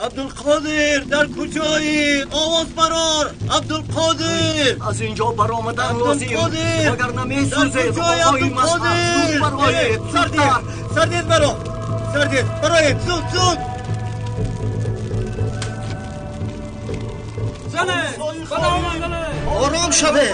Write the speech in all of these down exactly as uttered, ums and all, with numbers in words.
عبدالقادر در کجایی؟ آواز برار عبدالقادر. از اینجا برآمدن لازم وگرنه میسوزید. در کجایی عبدالقادر؟ سردید سردید برا سردید برای زود زود زنه آرام شده.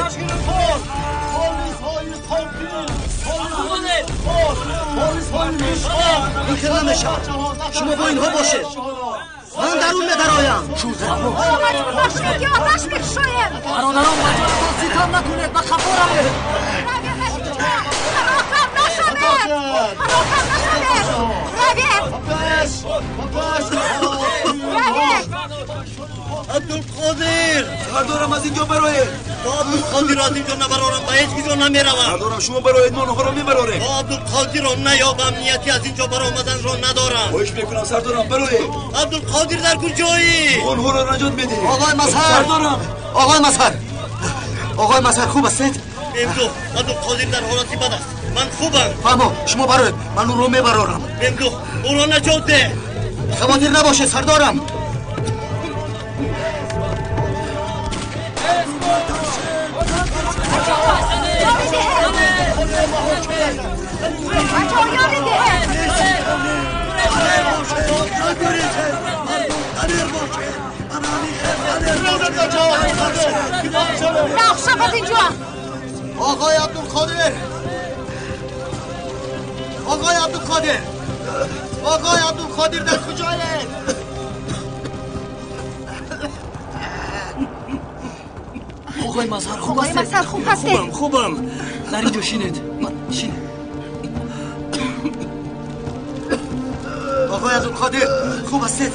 این که نمیشه. شما با اینها باشید. من درون میدرایم. شوزه شما مجبور باشید که آتش بکشایم. برادران مجبور بازیتان نکنید. من خبرم پراکم نشده. پراکم نشده. روید. عبدالقادر سردارم از اینجا برایید. عبدالقادر از اینجا نبرارم و هیچ کجا نمیروم. سردارم شما برایید ما نها را میبراریم. عبدالقادر را نیابم نیتی از اینجا برآمدن را ندارم. خواهش میکنم سردارم برایید. عبدالقادر در کجایی؟ آنها را نجات بده. آقای مظهر سردارم. آقای مظهر آقای مظهر خوب هستید؟ بمدو عبدالقادر در حالتی بد است. من خوبم. فهمو شما برایید من اون رو میبرارم. بمدو او را نجات ده. خواطر نباشه سردارم. نقشه از اینجا. آقای عبدالقادر آقای عبدالقادر آقای عبدالقادر در کجایه؟ آقای مظهر خوب آقای مظهر خوب هستی؟ خوبم خوبم. در اینجا شینید. شینید. آقای عبدالقادر خوب هستید؟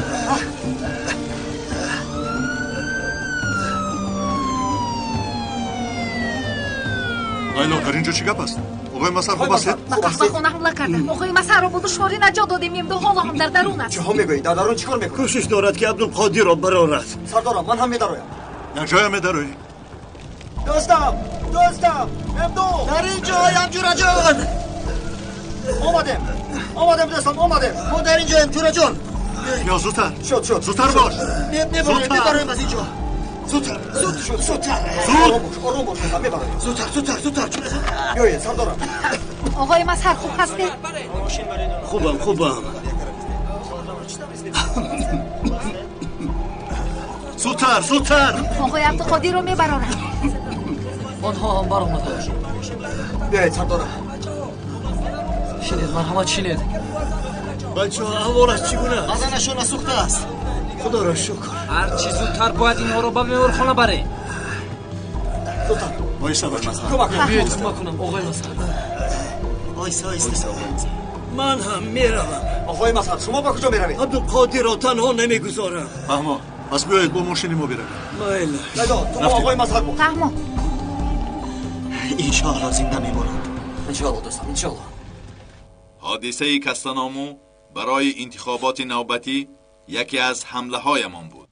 لایلا در اینجا چی گپ است؟ آقای مظهر خوب هستید؟ با قهوه خونه حمله کردن. آقای مظهر را با دشواری نجات دادیم. یم دو حالا هم در درون است. چه ها میگویید؟ در درون چیکار میکنید؟ کوشش دارد که عبدالقادر را برارد. سردارم من هم میدرایم. یک جای میدروی؟ دوستم دوستم امدو در اینجایم جورا جان. آمدیم آمدیم دوستم آمدیم. ما در اینجایم جورا جان. یا زودتر شد شد زودتر باش. میبرایم میبرایم از اینجا. زودتر زود شد زودتر آرام باش آرام باش میبرایم. زودتر زودتر زودتر جورا جان. بیایید سردارم. آقای مظهر خوب هستی؟ خوبم خوبم. زودتر زودتر. آقای عبدالقادر رو میبرارم. آنها هم برآمدند. بیایید سردارم. شینید مرحمت شینید. بچه ها احوالش چگونه؟ بدنشون سوخته است. خدا را شکر. هر چی زودتر باید اینها رو به مهمانخانه بره. زودتر وایسا بچه. کمک کنم. بیایید کمک کنم آقای مظهر. آیسا آیسا. من هم میروم. آقای مظهر شما با کجا میروید؟ عبدالقادر را تنها نمیگذارم. فهمو پس بیایید با ماشینی ما برویم. میل. لیلا تو با آقای مظهر بود. فهمو. انشاءالله زنده میمانند. انشاءالله دوستم انشاءالله. حادثه کستانامو برای انتخابات نوبتی یکی از حمله هایمان بود.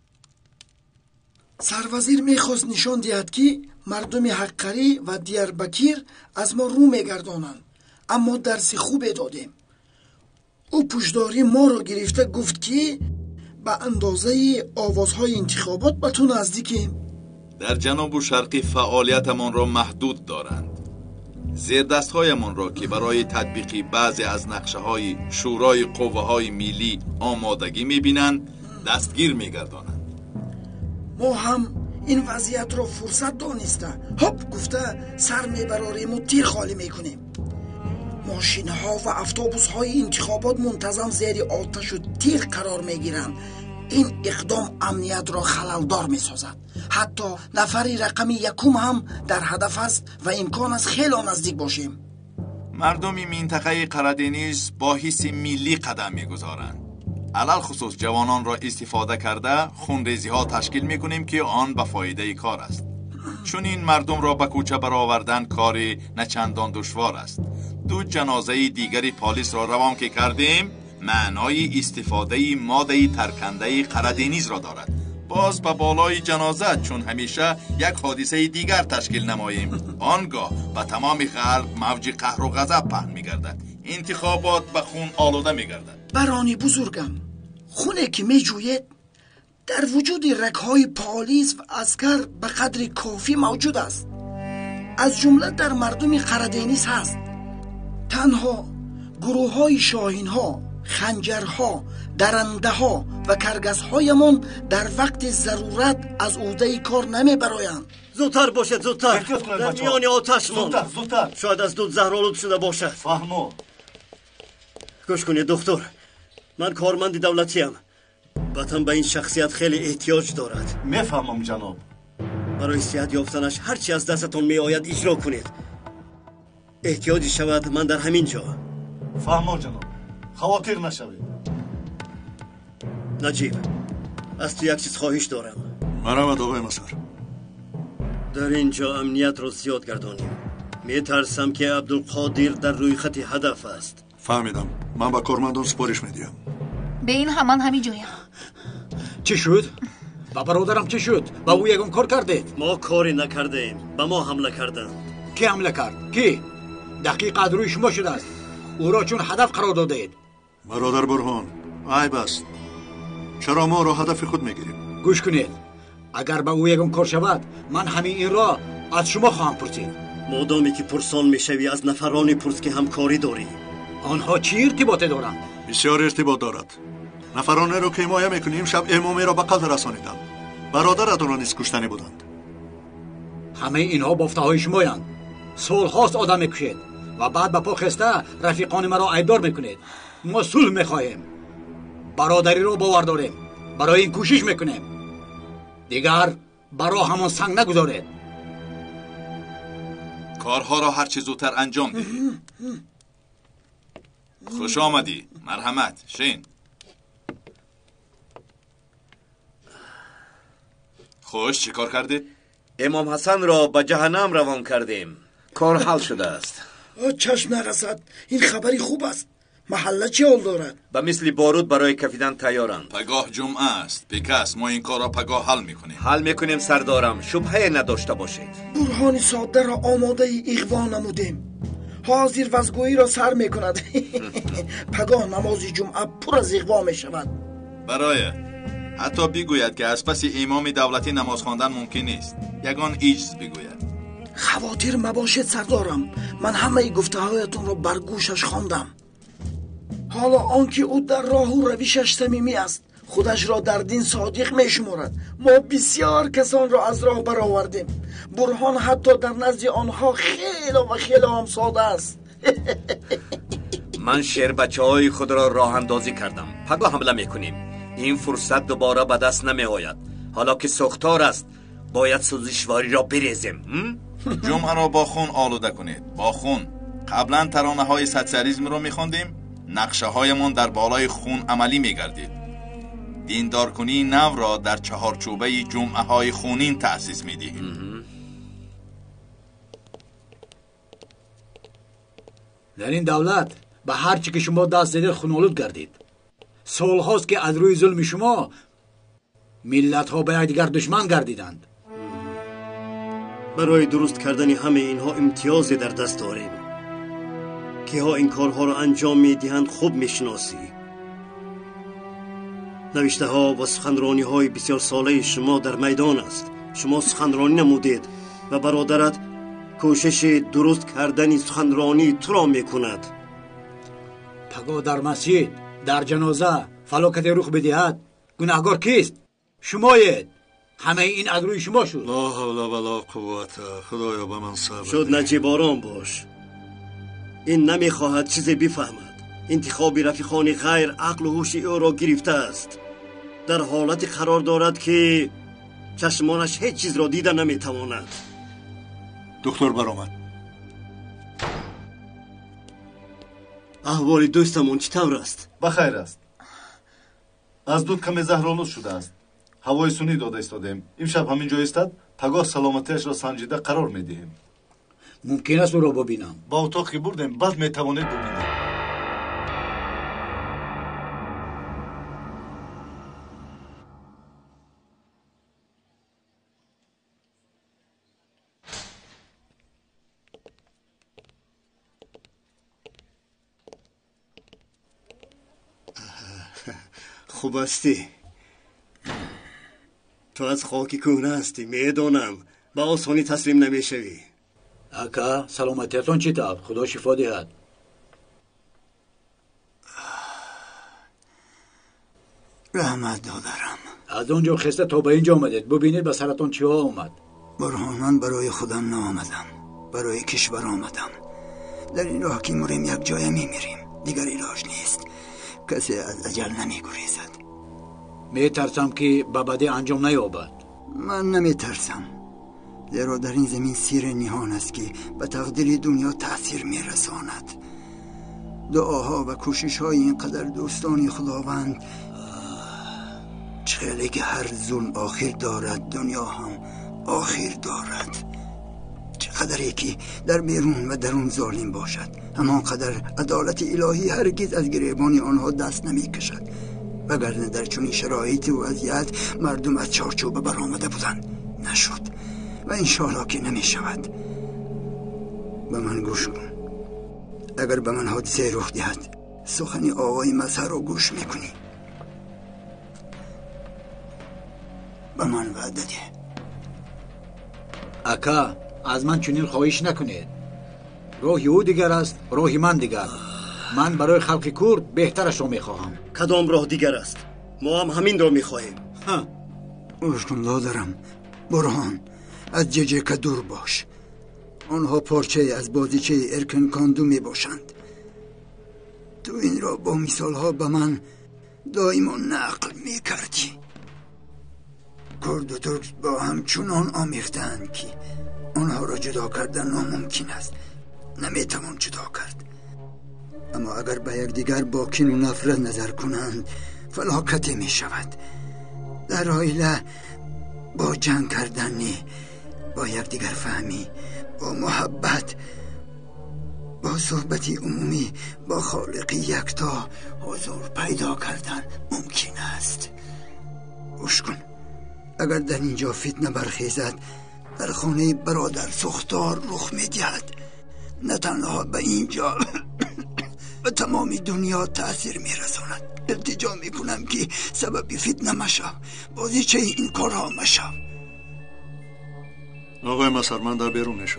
سروزیر میخواست نشان دهد که مردم حقری و دیاربکیر از ما رو میگردانند، اما درس خوب دادیم. او پشتداری ما را گرفته گفت که به اندازه آوازهای انتخابات به تو نزدیکیم. در جنوب و شرقی فعالیتمان را محدود دارند. زیردستهایمان را که برای تطبیق بعضی از نقشه های شورای قوه های ملی آمادگی میبینند دستگیر میگردانند. ما هم این وضعیت را فرصت دانسته هپ گفته سر میبراریم و تیر خالی میکنیم. ماشین ها و اتوبوس های انتخابات منتظم زیر آتش و تیر قرار میگیرند. این اقدام امنیت را خللدار میسازد. حتی نفر رقم یکم هم در هدف است و امکان است خیلی نزدیک باشیم. مردم منطقه قره‌دنیز با حس ملی قدم میگذارند. علل خصوص جوانان را استفاده کرده خونریزی ها تشکیل میکنیم که آن به فایده کار است. چون این مردم را به کوچه برآوردن کاری نه چندان دشوار است. دو جنازه دیگری پلیس را روان که کردیم معنای استفاده ماده ترکنده قره‌دنیز را دارد. باز به بالای جنازه چون همیشه یک حادثه دیگر تشکیل نماییم آنگاه به تمام خلق موج قهر و غضب پهن می‌گردد. انتخابات به خون آلوده می‌گردد. برانی بزرگم، خونه که می جوید در وجود رگهای پالیس و عسکر به قدر کافی موجود است. از جمله در مردم قردینیس هست. تنها گروه های شاهین ها، خنجرها، درنده ها و کرگس هایمان در وقت ضرورت از عهده کار نمی برایند. زودتر باشد، زودتر. احتیاط کنید در بچه‌ها. میان آتش زودتر ماند. زودتر شاید از دود زهرآلود شده باشد. فهمو گوش کنید دکتر، من کارمند دولتیم. وطن به این شخصیت خیلی احتیاج دارد. میفهمم جناب. برای صحت یافتنش هرچی از دستتون می آید اجرا کنید. احتیاجی شود من در همین جا. فهمو جناب. خواطر نشوید. نجیب، از تو یک چیز خواهش دارم. مرحمت آقای مسار. در اینجا امنیت رو زیاد گردانیم. می ترسم که عبدالقادر در روی خط هدف است. فهمیدم. من با کارمندان سپارش میدیم. به این همان همین جایم. چی شد؟ با برادرم چی شد؟ با او یگان کار کردید؟ ما کاری نکردیم، به ما حمله کردند. کی حمله کرد؟ کی؟ دقیق از روی شما شده است. او را چون هدف قرار دادید. برادر برهان، عیب است. چرا ما را هدف خود میگیریم؟ گوش کنید. اگر با او یگان کار شود، من همین این را از شما خواهم پرسید. مادامی که پرسان میشوی از نفرانی پرس که همکاری داری. آنها چی ارتباطی دارند؟ بسیار ارتباط دارد. نفرانه رو که حمایه میکنیم شب امامی را به قتل رسانیدند. برادرتان را نیز کشتنی بودند. همه اینها بافته های شمایند. سالهاست آدم میکشید و بعد به پا خسته رفیقان مرا عیبدار میکنید. ما صلح میخواهیم. برادری را باور داریم. برای این کوشش میکنیم. دیگر برا همان سنگ نگذارید. کارها را هر چه زودتر انجام دهید. خوش آمدی. مرحمت. شین. خوش، چی کار کردید؟ امام حسن را به جهنم روان کردیم. کار حل شده است. چشم نرسد. این خبری خوب است. محله چه حال دارد؟ به مثل بارود برای کفیدن تیارند. پگاه جمعه است. پیکس، ما این کار را پگاه حل میکنیم. حل میکنیم سردارم. شبهه نداشته باشید. برهان ساده را آماده اغوا نمودیم. حاضر وزگویی را سر میکند. پگاه نماز جمعه پر از اغوا میشود. برای حتی بگوید که از پس امام دولتی نماز خواندن ممکن نیست. یگان ایجز بگوید. خواطر مباشد سردارم. من همه گفته هایتون را بر گوشش خواندم. حالا آنکه او در راه و رویشش صمیمی است، خودش را در دین صادق می شمارد. ما بسیار کسان را از راه برآوردیم. برهان حتی در نزد آنها خیلی و خیلی هم ساده است. من شیر بچه های خود را راه اندازی کردم. پگاه حمله میکنیم. این فرصت دوباره به دست نمی آید. حالا که سوختار است باید سوزشواری را بریزیم. جمعه را با خون آلوده کنید. با خون. قبلا ترانه های سوسیالیسم رو میخوندیم. نقشه هایمان در بالای خون عملی میگردید. دیندار کنی نو را در چهارچوبه جمعه های خونین تأسیس میدهیم. در این دولت به هر چی که شما دست زدید خونالود گردید. سال هاست که از روی ظلم شما ملت ها به یکدیگر دشمن گردیدند. برای درست کردن همه اینها امتیازی در دست داریم. که ها این کارها را انجام میدهند خوب میشناسی. نوشته ها و سخنرانی های بسیار ساله شما در میدان است. شما سخنرانی نمودید و برادرت کوشش درست کردن سخنرانی تو را میکند. پگاه در مسجد، در جنازه فلاکت رخ بدهد گناهکار کیست؟ شمایید. همه این از روی شما شد. لا حول ولا قوت. خدایا به من صبر شد نجیب آرام باش. این نمیخواهد چیزی بفهمد. انتخاب رفیقان غیر عقل و هوش او را گرفته است. در حالت قرار دارد که چشمانش هیچ چیز را دیده نمیتواند. دکتر برآمد. احوال دوستمون چطور است؟ بخیر است. از دود کمی زهرآلود شده است. هوای سونی داده ایستادیم. امشب همین جا ایستد. پگاه سلامتیش را سنجیده قرار میدهیم. ممکن است او را ببینم؟ با اتاق که بردیم بعد میتوانید ببینید. خوب هستی؟ تو از خاکی کهنه هستی، میدونم با آسانی تسلیم نمیشوی. اکا سلامتیتون چی تاب؟ خدا شفا دهد. رحمت دادرم. از اونجا خسته تا به اینجا آمدید، ببینید به سرتون چی ها آمد. برهان، من برای خودم نآمدم، برای کشور آمدم. در این راه که مریم یک جای میمیریم، دیگر علاج نیست. کسی از اجل نمی گریزد. می ترسم که به بدی انجام نیابد. من نمی ترسم، زیرا در این زمین سیر نهان است که به تقدیر دنیا تأثیر می رساند. دعاها و کوشش های اینقدر دوستانی خداوند، چخیلی که هر ظلم آخر دارد دنیا هم آخر دارد. چقدر که در بیرون و درون ظالم باشد، همان قدر عدالت الهی هرگز از گریبان آنها دست نمی کشد. وگرنه در چنین شرایط و وضعیت مردم از چارچوب برآمده بودند، نشد و انشاءالله که نمی شود. به من گوش کن. اگر به من حادثه رخ دهد، سخن آقای مظهر رو گوش میکنی. به من وعده ده. اکا از من چنین خواهش نکنید. راهی او دیگر است، راهی من دیگر. من برای خلق کرد بهترش رو میخواهم. کدام راه دیگر است؟ ما هم همین رو میخواهیم. گوش کن دادرم. برهان، از ججکه دور باش. آنها پارچه از بازیچه ارکن کاندو می باشند. تو این را با مثالها به من دائما نقل می کردی. کرد و ترک با هم چنان آمیختند که آنها را جدا کردن ناممکن است. نمی توان جدا کرد. اما اگر به یکدیگر با کین و نفرت نظر کنند، فلاکتی می شود. در عائله با جنگ کردن نه، با یکدیگر فهمی، با محبت، با صحبت عمومی، با خالق یکتا حضور پیدا کردن ممکن است. گوش کن. اگر در اینجا فتنه برخیزد، در خانه برادر سختار رخ می دهد. نه تنها به اینجا به تمام دنیا تأثیر می رساند. التجا می کنم که سبب فتنه مشو، بازیچه این کارها مشو. آقای مظهر، من در بیرون میشم.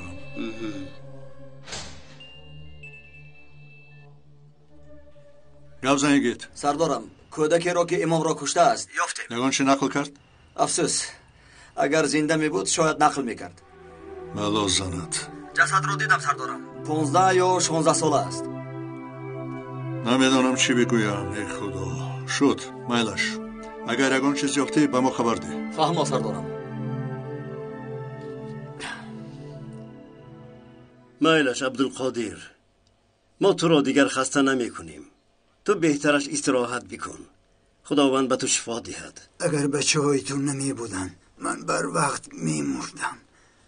گپ زنگید. سردارم، کودکی را که امام را کشته است یافتیم. یگان چی نقل کرد؟ افسوس، اگر زنده می بود شاید نقل میکرد. بلا زند. جسد را دیدم سردارم. پونزده یا شانزده ساله است. نمیدانم چی بگویم. ای خدا. شد میلش. اگر یگان چیز یافتی به ما خبر ده. فهمم سردارم. میلش عبدالقادر، ما تو را دیگر خسته نمی کنیم. تو بهترش استراحت بکن. خداوند به تو شفا دهد. اگر بچه های تو نمی بودن، من بر وقت می مردم.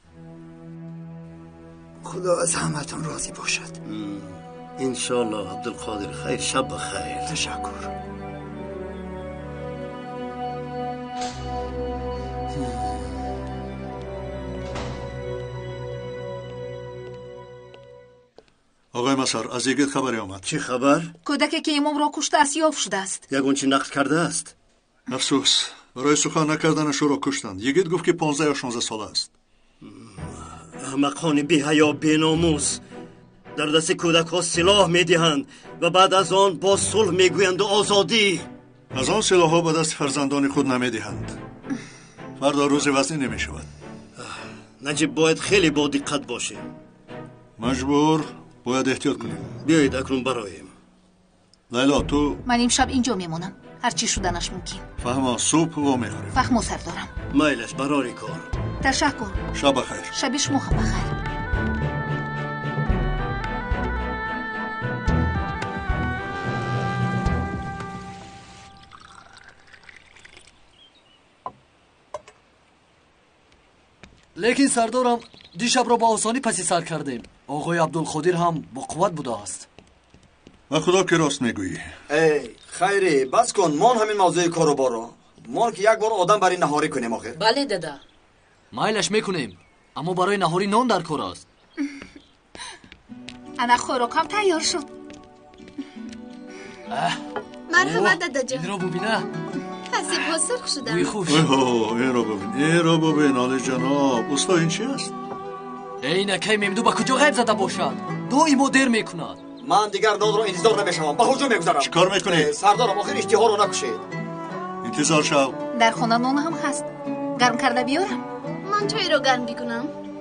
خدا از همتون راضی باشد. انشالله عبدالقادر. خیر، شب بخیر. تشکر. آقای مظهر، از یگید خبری آمد. چی خبر؟ کودکی که امام را کشته است یافت شده است. یگان چی نقل کرده است؟ افسوس، برای سخن نکردنش او را کشتند. یگید گفت که پانزده یا شانزده ساله است. احمقان بی حیا بی ناموس در دست کودک ها سلاح می دهند و بعد از آن با صلح می گویند و آزادی. از آن سلاح ها به دست فرزندان خود نمی دهند. فردا روز وزنی نمی شود. نجیب باید خیلی با دقت باشیم. مجبور باید احتیاط کنیم. بیایید اکنون برایم. لیلا، تو؟ من امشب اینجا میمونم، هرچی شدنش ممکن. فهمم، صبح و میخوریم. فهمو سردارم. میلش برای کار. تشکر. شب بخیر. شب شما هم بخیر. لیکن سردارم، دیشب را با آسانی پسی سر کردیم. آقای عبدالقادر هم با قوت بوده است. و خدا که راست میگویی. ای خیری، بس کن. مان همین موضوع کارو بارو. مان که یک بار آدم برای نهاری کنیم آخر. بله دادا. مایلش میکنیم، اما برای نهاری نان در کار است. انا خوراکم تیار شد. مرحبا دادا جان. این رو ببینه. سپاس سرخ شدم. بوی خوش. این رو ببین این رو ببین آلی جناب. استا این چی است؟ عینکه ممدو با کجا غیب زده باشد؟ دائما دیر میکند. من دیگر داد رو انتظار نمیشم. به هجوم میگذارم. چیکار میکنی؟ سردارم آخر اشتها رو نکشید. انتظار شو. در خانه نون هم هست. گرم کرده بیارم. من چای رو گرم بکنم.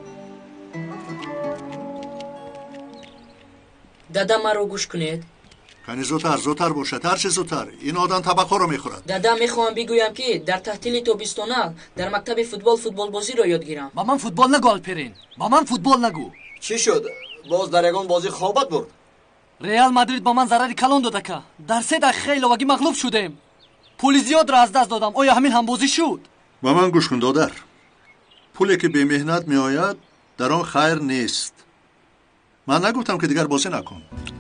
دادا مرا گوش کنید. کنی زودتر زودتر باشد هر چه زودتر. این آدم طبقه رو میخورد. دادا میخوام بگویم که در تعطیل تابستانه در مکتب فوتبال فوتبال بازی را یاد گیرم. با من فوتبال نگو آلپرین. با من فوتبال نگو. چی شد؟ باز در یگان بازی خوابت برد. ریال مادرید با من ضرری کلان داده که در سه دقیقه خیلی مغلوب شدیم. پول زیاد را از دست دادم. آیا همین هم بازی شد؟ با من گوش کن دادر. پولی که به مهنت می آید در آن خیر نیست. من نگفتم که دیگر بازی نکن.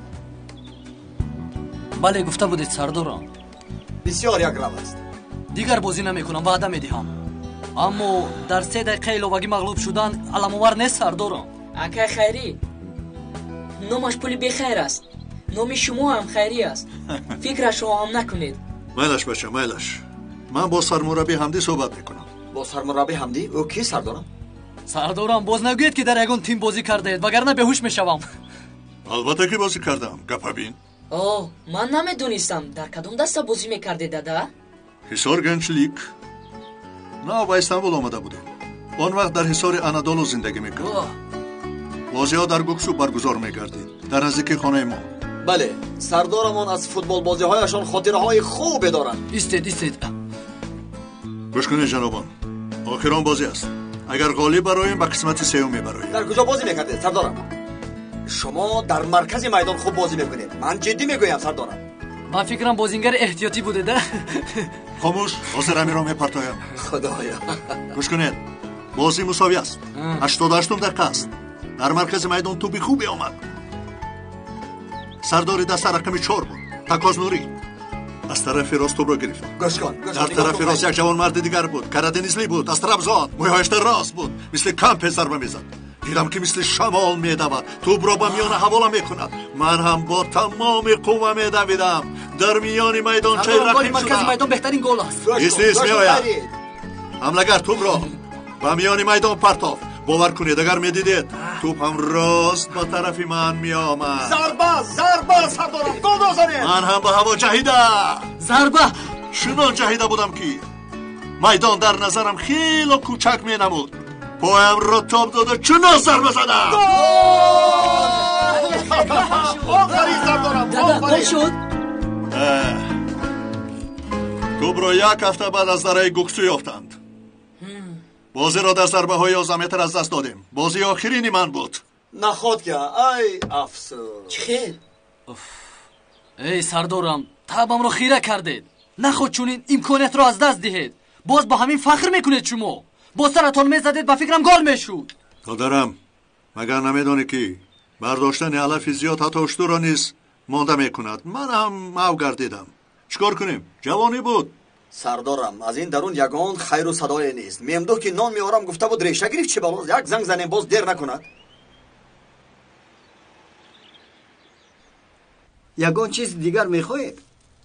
بله گفته بودید سردارم. بسیار یک رو است. دیگر بازی نمیکنم وعده میدهم. اما در سه دقیقه ایلوگی مغلوب شدن علام‌آور نیست سردارم. اکه خیری نامش پولی بخیر است. نام شما هم خیری است. فکرش را هم نکنید. میلش بچه میلش. من با سرمربی حمدی صحبت میکنم. با سرمربی حمدی؟ او کی سردارم؟ سردارم باز نگوید که در یگان تیم بازی کرده اید وگرنه بهوش میشوم. البته که بازی کردم. گپ بین. اوه من نمیدونستم در کدام دسته بازی میکردی دادا؟ حصار گنچلیک. نه با استانبول آمده بودیم. آن وقت در حصار انادولو زندگی میکردیم. بازی ها در گوکسو برگزار میگردید در نزدیکی خانه ما. بله سردارمان از فوتبال بازی هایشان خاطره های خوب دارند. ایستید ایستید. گوش کنید جنابان. آخران بازی است. اگر غالب برایم به قسمت سوم میبرایم. در کجا بازی میکردید سردارم؟ شما در مرکز میدان خوب بازی میکنید. من جدی میگویم سردارم. من فکرم بازیگر احتیاطی بوده ده. خاموش حاضر امی را میپرتایم. خدایا. گوش کنید. بازی مساوی است. هشتاد و هشتم دقیقه است. در مرکز میدان توپی خوبی آمد. سردار دست رقم چهار بود. تکاز نوری از طرف راست توپ را گرفت. گوش کن. در طرف راست یک جوان مرد دیگر بود. کرادنیزلی بود. از طرف زاد. موهایش در راست بود. مثل کمپ ضربه میزد. دیدم که مثل شمال میدود. توپ را به میان حواله میکند. من هم با تمام قوه میدویدم. در میان میدان چه رقم مرکز میدان بهترین گل است. ایست ایست میآید. حملهگر توپ را به میان میدان پرتافت. باور کنید اگر میدیدید توپ هم راست با طرف من میآمد. ضربه ضربه سردارم گل بزنید. من هم به هوا جهیده ضربه چنان جهیده بودم که میدان در نظرم خیلی کوچک می نمود. پایم را تاب داده چنان ضربه زدم. آفرین سردارم. دادا گل شد. توپ را یک هفته بعد از درای گوکسو یافتند. بازی را در ضربه های آزمیتر از دست دادیم. بازی آخرینی من بود. نخواد که ای افسوس. چه خیر؟ ای سردارم تابم رو خیره کردید. نخود چون این امکانیت را از دست دهید. باز با همین فخر میکنید شما. با سرتان میزدید با فکرم گل میشود. دادرم مگر نمیدانی که برداشتن علف زیاد حتی اشتو را نیز مانده میکند. من هم مو گردیدم. چیکار کنیم؟ جوانی بود. سردارم از این درون یگان خیر و صدای نیست. میمدو که نان میارم گفته بود ریشه گرفت چه بالاست. یک زنگ زنیم باز دیر نکند. یگان چیز دیگر میخواهید؟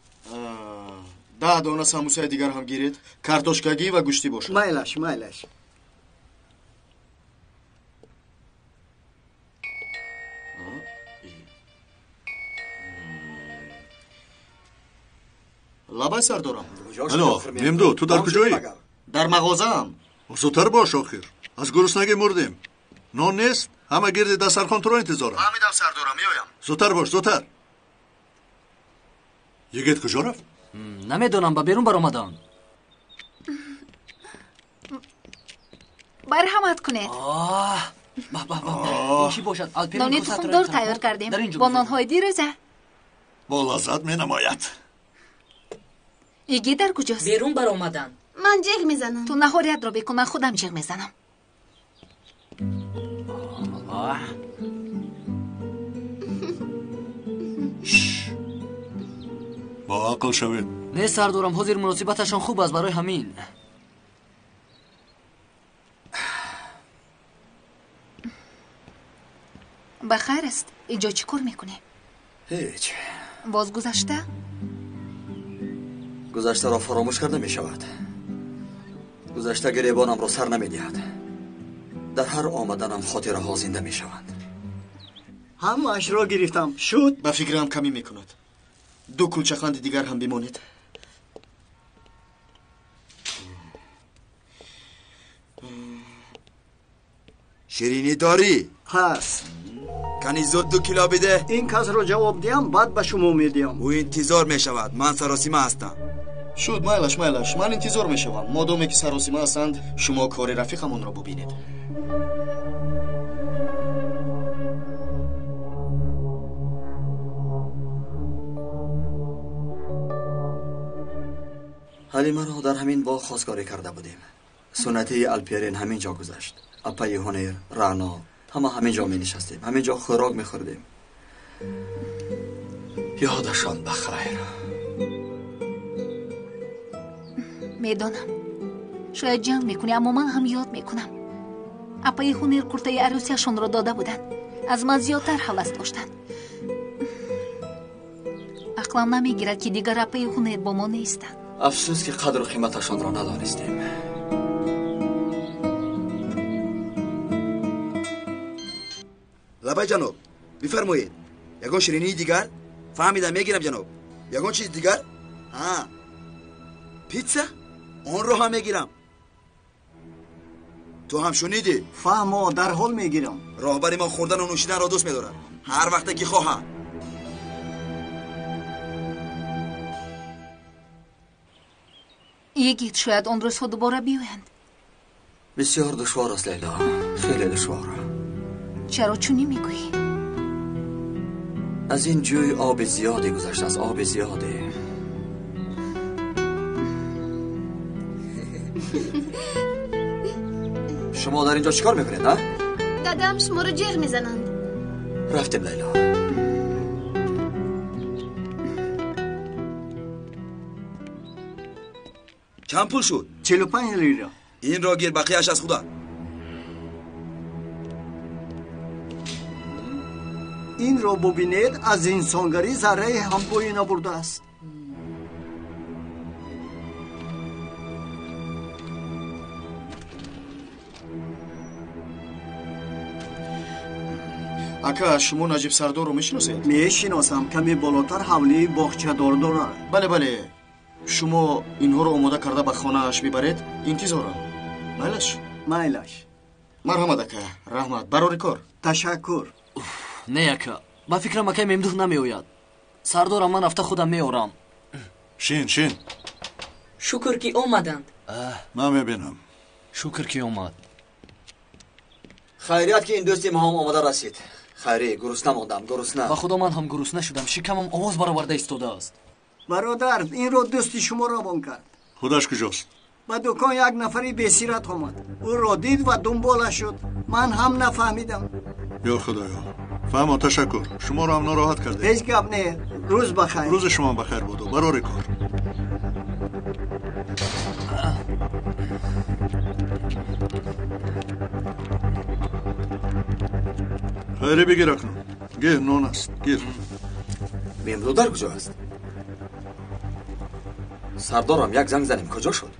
ده دانه سموسه دیگر هم گیرید. کارتوشکگی و گوشتی باشد. میلش میلش. لبای سردارم. الو میمدو تو در کجایی؟ در مغازم. زودتر باش آخر. از گرسنگی مردیم. نان نیست؟ همه گرد دسترخوان تو را انتظارم. فهمیدم سردارم میایم. زودتر باش زودتر. یگت کجا رفت؟ نمیدونم با بیرون برآمدن. مرحمت کنید. آه با با با چی باشد؟ نانی تخم دار تیار کردیم با نانهای دیروزه. با لذت می نماید. ایگی در کجاست؟ بیرون برآمدن. من جیغ میزنم. تو نهاریت را بکن من خودم جیغ میزنم. با عقل شوید. نه سردارم حاضر مناسبتشان خوب است برای همین. بخیر است. اینجا چی کار میکنی؟ هیچ. باز گذشته؟ گذشته را فراموش کرده می شود. گذشته گریبانم را سر نمی دهد. در هر آمدنم خاطره ها زنده می شوند. همه‌اش را گرفتم. شد. به فکرم کمی میکند. دو کلچقند دیگر هم بمانید. شیرینی داری؟ هست. کنی زود دو کیلو بده. این کس رو جواب دیم بعد به شما میدیم. او انتظار میشود. من سراسیمه هستم. شد مایلش مایلش من انتظار میشوم. مادامی که سراسیمه هستند شما کار رفیقمون را ببینید. حلیمه را در همین باغ خواستگاری کرده بودیم. سنتی الپیرین همین جا گذشت. اپای هنر، رعنا همه همین جا می نشستیم. همین جا خوراک می خوردیم. یادشان بخیر. میدانم شاید جنگ میکنی اما من هم یاد میکنم. اپای هنر کرته عروسیشان را داده بودن. از من زیادتر هوس داشتن. عقلم نمیگیرد که دیگر اپای هنر با ما نیستند. افسوس که قدر و قیمتشان را ندانستیم. لبای جناب بفرمایید. یگان شیرینی دیگر؟ فهمیدم میگیرم جناب. یگان چیز دیگر؟ ها پیتزا؟ اون رو هم میگیرم. تو هم شنیدی؟ فهمو در حال میگیرم. راهبر ما خوردن و نوشیدن را دوست میدارد. هر وقت که خواهم. یگید شاید اون روزها دوباره بیایند. بسیار دشوار است لیلا. خیلی دشوار. چرا چونی میگویی؟ از این جوی آب زیادی گذشت. از آب زیادی. شما در اینجا چیکار میکنید ها؟ دادم شما رو جر میزنند. رفتیم لیلا. چند پول شد؟ چهل و پنج لیره. این را گیر بقیهش از خدا. این را ببینید از انسانگری ذره هم پایین نبرده است. ака шумо наҷиб сардорро мешиносед? мешиносам. каме болотар ҳавлии боғчадор дорад. бале бале шумо инҳоро омода карда ба хонааш бибаред. интизорам. майлаш майлаш. марҳамат ака. раҳмат. барори кор. ташаккур. не ака ба фикрам акай мемдуҳ намеояд. сардорам ман рафта худам меорам. шин шин шукр ки омаданд. ман мебинам. шукр ки омад. خیریت که این دوستی ما هم آمده رسید. خیری گرسنه ماندم گرسنه. با خدا من هم گرسنه شدم. شکمم آواز برآورده ایستاده است. برادر این رو دوستی شما روان کرد. خودش کجاست؟ با دکان یک نفری بسیرت آمد. او را دید و دنبالش شد. من هم نفهمیدم. یا خدایا. فهمم تشکر. شما رو هم ناراحت کرده. هیچ گپ نه. روز بخیر. روز شما بخیر بودو. برای کار. خیلی بگیر اکنون. گیر نون است. گیر. ممدو در کجا است؟ سردارم یک زنگ زنیم. کجا شد؟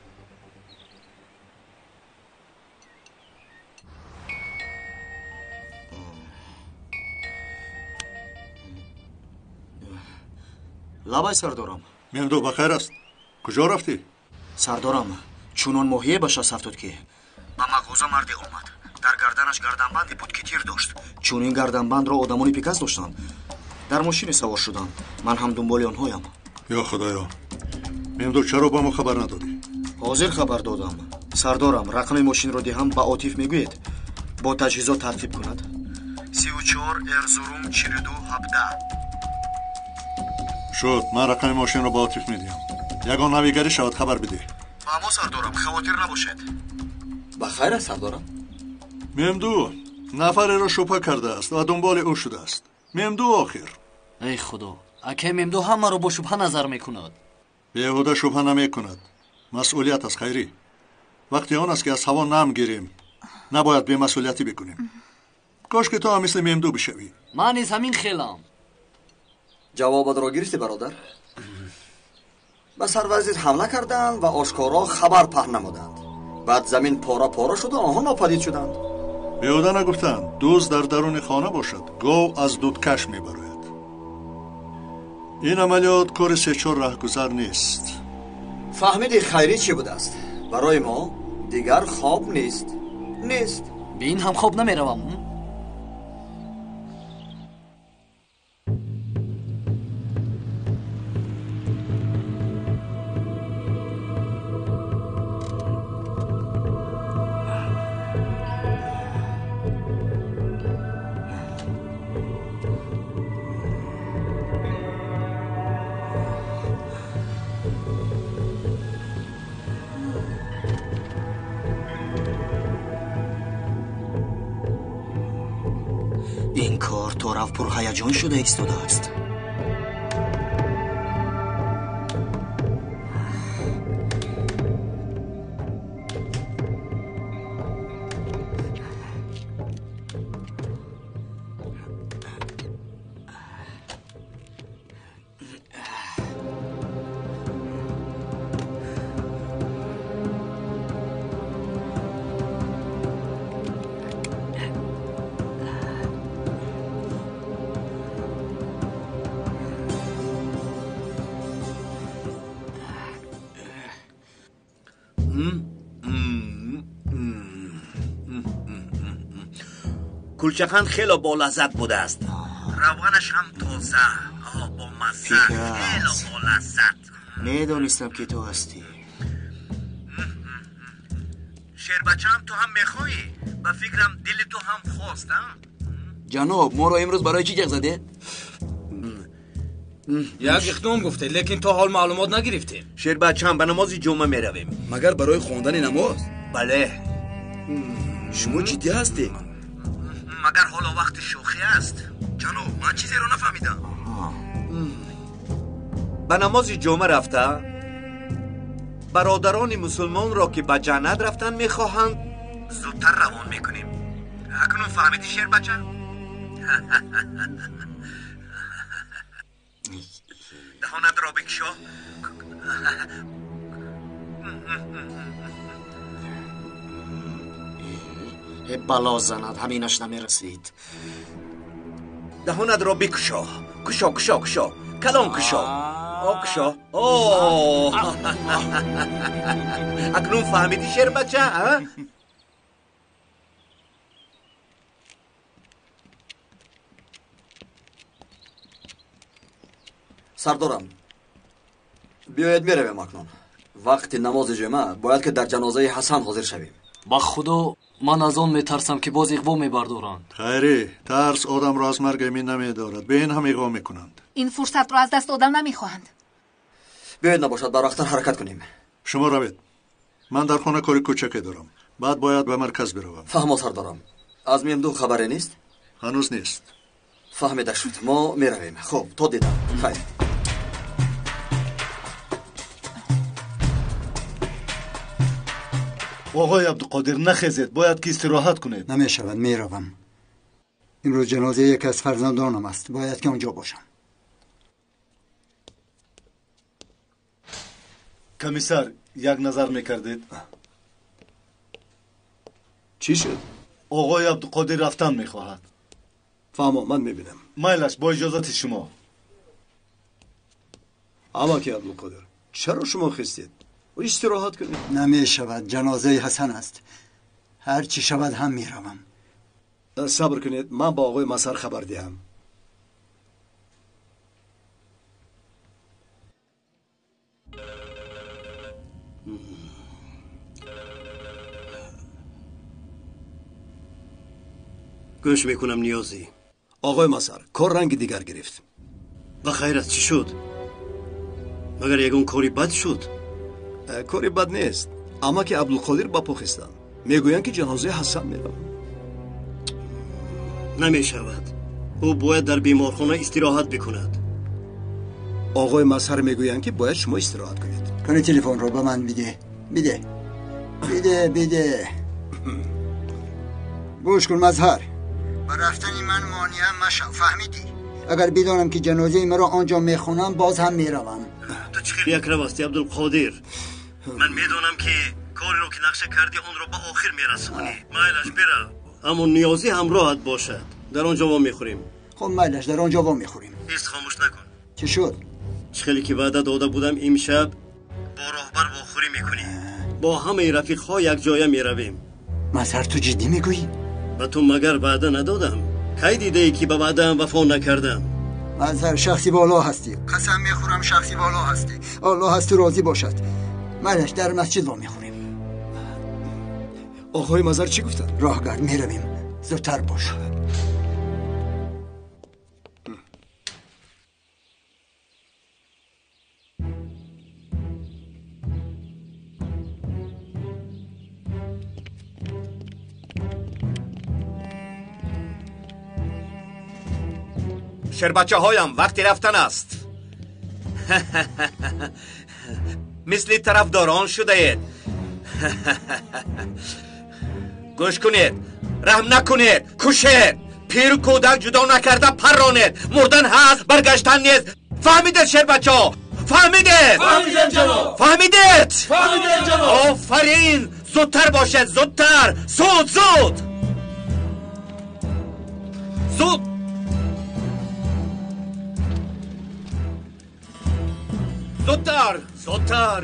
лабай сардорам. мемдо бахайр аст. куҷо рафтӣ? сардорам чунон моҳие ба шаст ҳафтод ки ба мағоза марде омад. дар гарданаш гарданбанде буд ки тир дошт. чун ин гарданбандро одамони пикас доштанд. дар мошине савор шуданд. ман ҳам дунболи онҳоям. ё худоё. мемдо чаро ба мо хабар надодӣ? ҳозир хабар додам. сардорам рақами мошинро диҳам ба отиф мегӯед бо таҷҳизот тартиб кунад. сию чор эрзурум чилу ду ҳабдаҳ. шуд. ман рақами мошинро ба отиф медиҳам. ягон навигарӣ шавад хабар бидеҳ. ба мо сардорам хавотир набошед. бахайр аст сардорам. мемду нафареро шубҳа кардааст ва дунболи ӯ шудааст. мемду охир. эй худо. акай мемду ҳамаро бо шубҳа назар мекунад. беҳуда шубҳа намекунад. масъулият аст хайрӣ. вақти он аст ки аз ҳаво нам гирем. набояд бемасъулиятӣ бикунем. кошки то ҳам мисли мемду бишавӣ. ман низ ҳамин хелам. ҷавобатро гирифтӣ бародар? به سروزیر حمله کردند و آشکارا خبر پهن نمودند. بعد زمین پاره پاره شد و آنها ناپدید شدند. بیهوده نگفتند دوز در درون خانه باشد، گاو از دودکش میبراید. این عملیات کار سه چهار راهگذر نیست. فهمیدی خیری چی بود است؟ برای ما دیگر خواب نیست. نیست. به این هم خواب نمیروم. این کار طرف پر هیجان شده ایستاده است. کلچقند خیلی با لذت بوده است. روانش هم تازه، با مزه، خیلی با لذت. ندانستم که تو هستی. شیر بچه هم تو هم میخوایی؟ با فکرم دل تو هم خواست. جناب ما را امروز برای چی جغ زده؟ یک اختام گفته لیکن تا حال معلومات نگرفتیم. شیر بچه هم به نماز جمعه میرویم. مگر برای خواندن نماز؟ بله. شما جدی هستی؟ مگر حالا وقت شوخی است؟ جناب من چیزی رو نفهمیدم. به نماز جمعه رفته برادران مسلمان را که به جنت رفتن میخواهند زودتر روان میکنیم. اکنون فهمیدی شیر بچه؟ دهانت را بکشا. بلا زند همینش نمیرسید. دهانت را بکشا. کشا کشا کشا کلان کشا. آه کشا. اوه اکنون فهمیدی شیر بچه؟ سردارم بیاید میرویم اکنون. وقت نماز جمعه باید که در جنازه حسن حاضر شویم. با خدا من از آن میترسم که باز اقوا میبردارند. خیری ترس آدم را از مرگ امین نمیدارد. به این هم اقوا میکنند. این فرصت را از دست دادن نمیخواهند. بیاید نباشد بر وقتن حرکت کنیم. شما روید. من در خانه کاری کوچکی دارم. بعد باید به مرکز بروم. فهمو سردارم. از میمدو خبری نیست؟ هنوز نیست. فهمیده شد. ما میرویم. خب تا دیدم. خیر. آقای عبدالقادر نخیزید، باید که استراحت کنید. نمیشود، میروم. امروز جنازه یک از فرزندانم است، باید که اونجا باشم. کمیسر یک نظر میکردید؟ چی شد؟ آقای عبدالقادر رفتن میخواهد. فهمم من میبینم. مایلش با اجازت شما. اما که عبدالقادر چرا شما خستید؟ و استراحت کنید. نمیشود، جنازه حسن است. هر چی شود هم میروم. صبر کنید، من با آقای مسر خبر دهم. گوش میکنم نیازی. آقای مسر کار رنگ دیگر گرفت. و خیر است چی شد؟ مگر یگون کاری بد شد؟ کاری بد نیست، اما که عبدالقادر با پخستن میگویند که جنازه حسن میرم. نمیشود، او باید در بیمارخانه استراحت بکند. آقای مسر میگویند که باید شما استراحت کنید. کنی تلفن رو به من بده. بده بده بده گوش کن مظهر، با رفتن من مانع مشو، فهمیدی؟ اگر بدانم که جنازه مرا آنجا میخونم باز هم میروم. تو چخیل یک رو هستی عبدالقادر. من میدونم که کاری رو که نقشه کردی اون رو به آخر میرسونی. مایلش برا، اما نیازی همراهت باشد. در آنجا وا میخوریم. خب مایلش در آنجا وا میخوریم. ایست خاموش نکن. چه شد؟ چخیلی که وعده داده بودم امشب با راهبر واخوری میکنیم. با همه رفیق ها یک جایه میرویم. مظهر تو جدی میگویی؟ و تو مگر وعده ندادم؟ کی دیده ای که به وعده هم وفا نکردم؟ مظهر شخصی بالا هستی. قسم میخورم شخصی بالا هستی. الله هست راضی باشد. مالش در مسجد وا میخوریم. آقای مظهر چی گفتن؟ راهگرد میرویم. زودتر باش. شر بچه هایم وقتی رفتن است. مثل طرفداران شده اید. گوش کنید، رحم نکنید، کشید، پیر و کودک جدا نکرده پرانید. مردن هست، برگشتن نیست. فهمیدید شر بچه ها؟ فهمیدید؟ فهمیدید جناب. فهمیدید؟ فهمیدید جناب. آفرین، زودتر باشد، زودتر. زود زود زود. زودتر زودتر.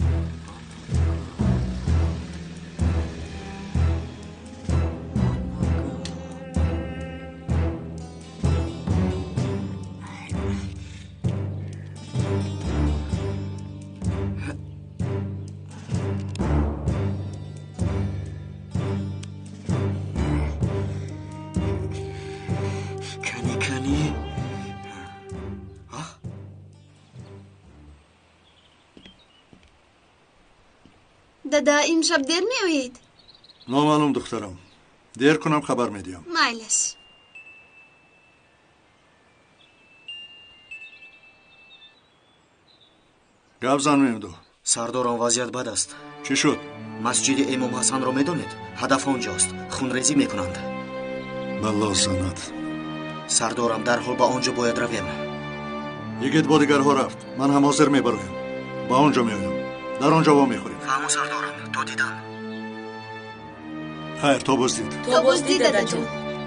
کنی کنی دادا امشب دیر میوید؟ نامعلوم دخترم. دیر کنم خبر میدیم. مایلش. گپ زن دو. سرداران وضعیت بد است. چی شد؟ مسجد امام حسن را میدونید؟ هدف آنجاست. خونریزی میکنند. بالله زند. سردارم در حال با آنجا باید رویم. یکیت با دیگرها رفت. من هم حاضر میبرایم. با آنجا میایم. در آنجا با میخوریم. فهمو سردارم. تو دیدم. خیر تا بازدید. تا بازدید دادا جون.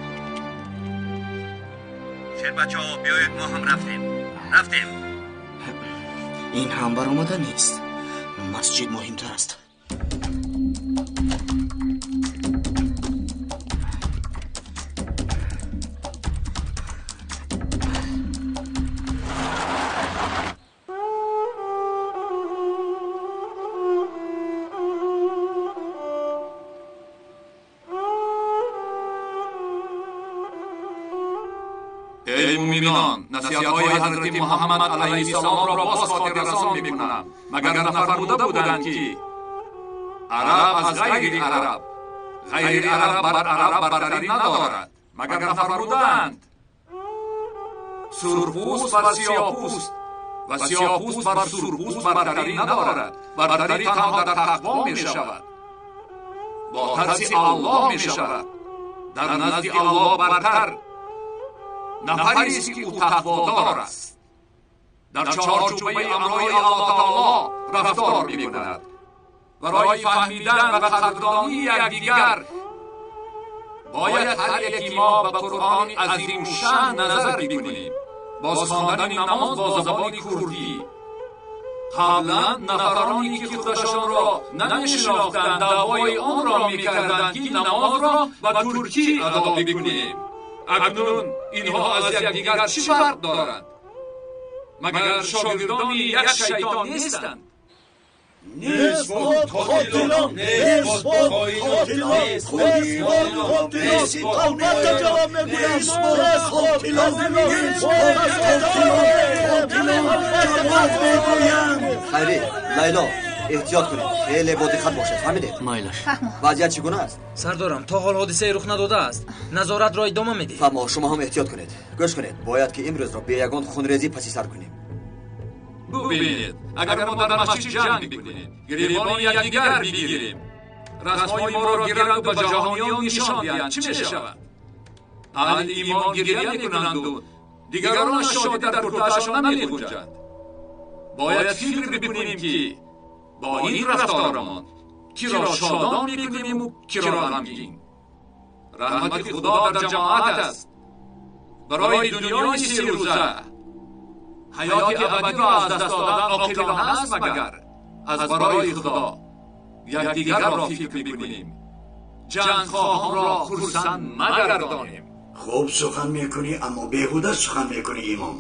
شر بچه ها بیایید، ما هم رفتیم. رفتیم. این هم برآمده نیست. مسجد مهمتر است. ای مومنان، نصیحت‌های حضرت محمد علیه السلام را باز خاطر رسان می‌کنم. مگر نفرموده بودند که عرب از غیر عرب، غیر عرب بر عرب برتری ندارد. مگر نفرمودند سرخپوست بر سیاه‌پوست و سیاه‌پوست بر سرخپوست برتری ندارد. برتری تنها در تقوا می‌شود، با ترس الله می‌شود. در نزد الله برتر نفری است که او تقوادار است، در چارچوبه امرهای الله تعالی رفتار می‌کند. برای فهمیدن و قدردانی یکدیگر باید هر یکی ما به قرآن عظیم الشأن نظر بکنیم. باز خواندن نماز با زبان کردی. قبلا نفرانی که خودشان را نمی‌شناختند دعوای آن را می‌کردند که نماز را به ترکی ادا بکنیم. اکنون اینها از یکدیگر چه فرق دارند؟ مگر شاگردان یک شیطان نیستند؟ نیست بود قاتلان، نیست بود قاتلان، نیست بود قاتلان، نیست بود البته جواب میگویم نیست بود قاتلان، نیست بود قاتلان. خیری لیلا احتیاط کنید، خیلی با دقت باشید. فهمیدید؟ مایلش. وضعیت چگونه است؟ سردارم تا حال حادثه رخ نداده است. نظارت را ادامه میدید. فهمو شما هم احتیاط کنید. گوش کنید، باید که امروز را به یگان خونریزی پسی سر کنیم. ببینید، اگر ما در مسجد جنگ بکنیم، گریبان یکدیگر بگیریم، رسمای ما را گیرند و به جهانیان نشان دهند، چه میشود؟ اهل ایمان گریه میکنند و دیگران شادی در کرتهشان نمیگنجند. باید فکر بکنیم که با این رفتارمان کی را شادان میکنیم و کی را غمگین. رحمت خدا در جماعت است. برای دنیای سی روزه حیات ابدی را از دست دادن عاقلانه است مگر از برای خدا یکدیگر را فکر بکنیم، جنگخواهان را خرسند مگردانیم. خوب سخن میکنی اما بیهوده سخن میکنی امام.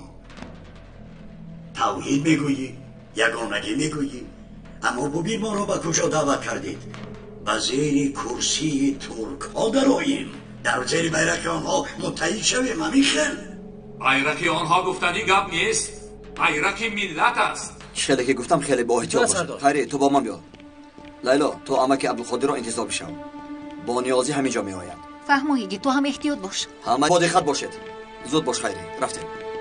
توحید میگویی، یگانگی میگویی، اما ببین ما را به کجا دعوت کردید؟ به زیر کرسی ترک ها درآییم، در زیر بیرق آنها متحد شویم. همین خیل بیرق آنها گفتنی گپ نیست، بیرق ملت است. چیزی که گفتم خیلی با احتیاط باش. خیری تو با من بیا. لیلا تو عمک عبدالقادر را انتظار بشم. با نیازی همینجا می آید. فهمیدی تو هم احتیاط باش. همه با دقت باشید. زود باش خیری. رفتیم.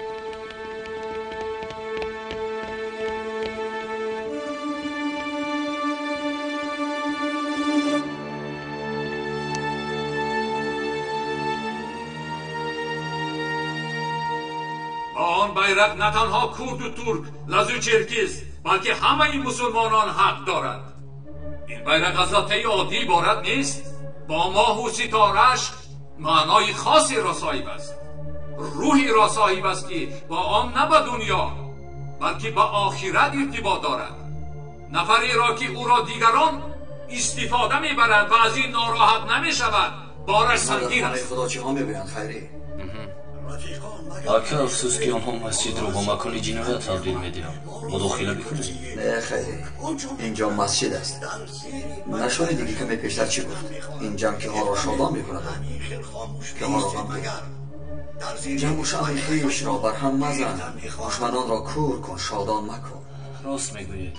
آن بیرق نه تنها کرد و ترک، لز و چرکس، بلکه همه این مسلمانان حق دارد. این بیرق از لطه عادی عبارت نیست، با ماه و ستاره‌اش معنای خاصی را صاحب است. روحی را صاحب است که با آن نه به دنیا بلکه به آخرت ارتباط دارد. نفری را که او را دیگران استفاده میبرند و از این ناراحت نمیشود، بارش سنگین است. خدا چه ها میگویند خیری؟ اکه افسوس که آنها مسجد رو با مکان جنایت تبدیل میدیم. مداخله بکنیم؟ نه خیلی، اینجا مسجد است. نشان دیگه کمی پیشتر چی گفت؟ این جمع که ها را شادان میکند، که ها را غمگین. جمع و شعب خویش را بر هم مزن، دشمنان را کور کن، شادان مکن. راست میگوید.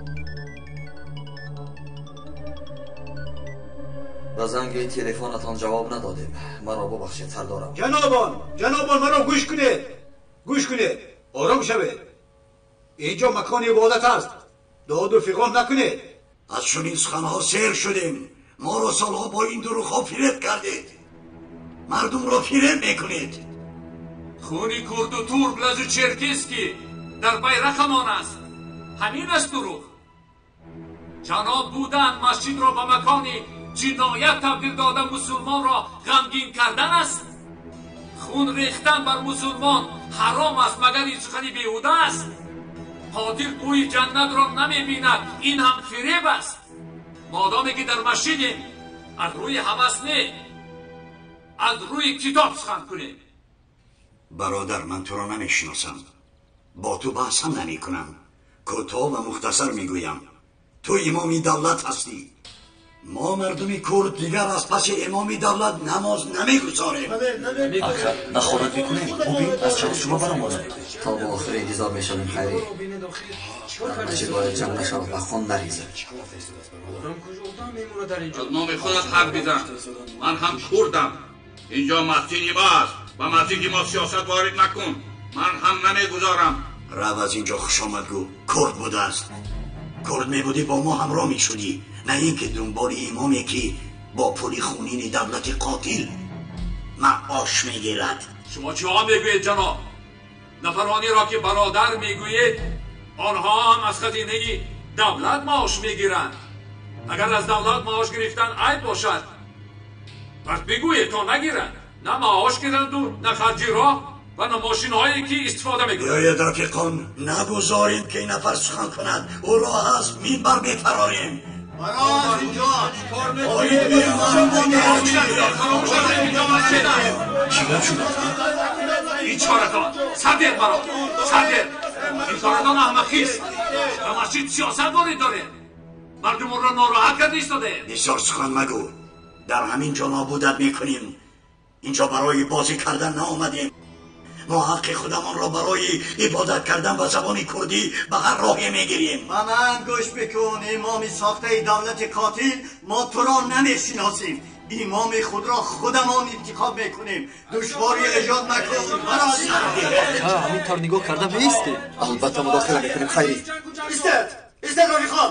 به زنگ تلفنتان جواب ندادیم. مرا ببخشید سردارم. جنابان جنابان مرا گوش کنید، گوش کنید، آرام شوید. اینجا مکان عبادت است، داد و فغان نکنید. از چنین سخنها سیر شدیم. ما را سالها با این دروغها فریب کردید، مردم را فریب میکنید. خونی کرد و ترک، لز و چرکس که در بیرقمان است، همین است دروغ. جناب بودن مسجد را به مکانی جنایت تبدیل داده مسلمان را غمگین کردن است. خون ریختن بر مسلمان حرام است مگر این سخنی بیهوده است. قاتل بوی جنت را نمیبیند، این هم فریب است. مادامی که در مسجدیم از روی هوس نه، از روی کتاب سخن کنیم. برادر من تو را نمیشناسم، با تو بحث هم نمی کنم. کوتاه و مختصر میگویم، تو امامی دولت هستی. ما مردمی کرد دیگر از پس امامی دولت نماز نمیگذاریم. آخر نخورد میکنیم. ببین از چند شما برام آمده. تا با آخر انتظار میشویم خیری. در مسجد باید جمع نشود و خون نریزه. از نام خودت حرف بزن. من هم کردم. اینجا مسجدی باست و مسجدی ما سیاست وارد نکن. من هم نمیگذارم. رو از اینجا خوش آمد گو. کرد بوده است. کرد میبودی با ما همراه میشدی، نه اینکه دنبال امامی که با پولی خونین دولت قاتل معاش میگیرد. شما چه ها میگوید جناب؟ نفرانی را که برادر میگوید آنها هم از خزینه دولت معاش میگیرند. اگر از دولت معاش گرفتن عیب باشد پس بگوید تا نگیرند. نه معاش گیرند و نه خرجی راه و نه ماشین هایی که استفاده میکنند. بیاید رفیقان نگذاریم که این نفر سخن کند، او را از منبر بفراریم. مرا از اینجا چیگم شد؟ این چارتان سردیر مرا سردیر، این کارتان احمقیست و مسجد سیاست وارد داره، مردم را ناراحت کرده ایستاده. بسیار سخن مگو، در همین جا نابودت میکنیم. اینجا برای بازی کردن نآمدیم. ما حق خودمان را برای عبادت کردن به زبان کردی به هر راهی میگیریم. من گوش بکن، امامی ساخته دولت قاتل ما تو را نمیشناسیم. امام خود را خودمان انتخاب میکنیم. دشواری ایجاد نکن. ها همین طور نگاه کردم نیسته. البته مداخله میکنیم خیری. ایستد ایستد رفیقان.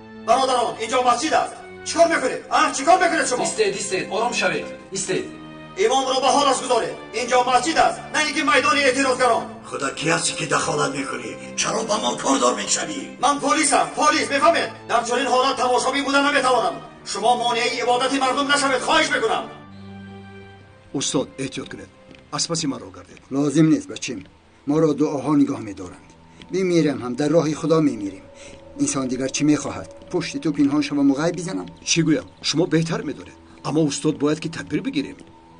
برادران اینجا مسجد است. چیکار میکنید؟ آه چیکار میکنید شما؟ ایستید ایستید آرام شوید. ایستید امام رو به حالش گذاره. اینجا مسجد است، نه اینکه میدان اعتراضگران. خدا کی هستی که دخالت میکنی؟ چرا با ما کاردار میشوی؟ من پلیسم، پلیس. میفهمید در چنین حالت تماشابین بودن نمیتوانم. شما مانع عبادت مردم نشوید، خواهش میکنم. استاد احتیاط کنید، اسپاسی ما رو گردید. لازم نیست بچیم، ما را دعاها نگاه میدارند. میمیرم هم در راه خدا میمیریم. انسان دیگر چی میخواهد؟ پشت تو پنهان شوم و مغای بزنم؟ چی گویم؟ شما بهتر میدونید، اما استاد باید که تدبیر بگیریم.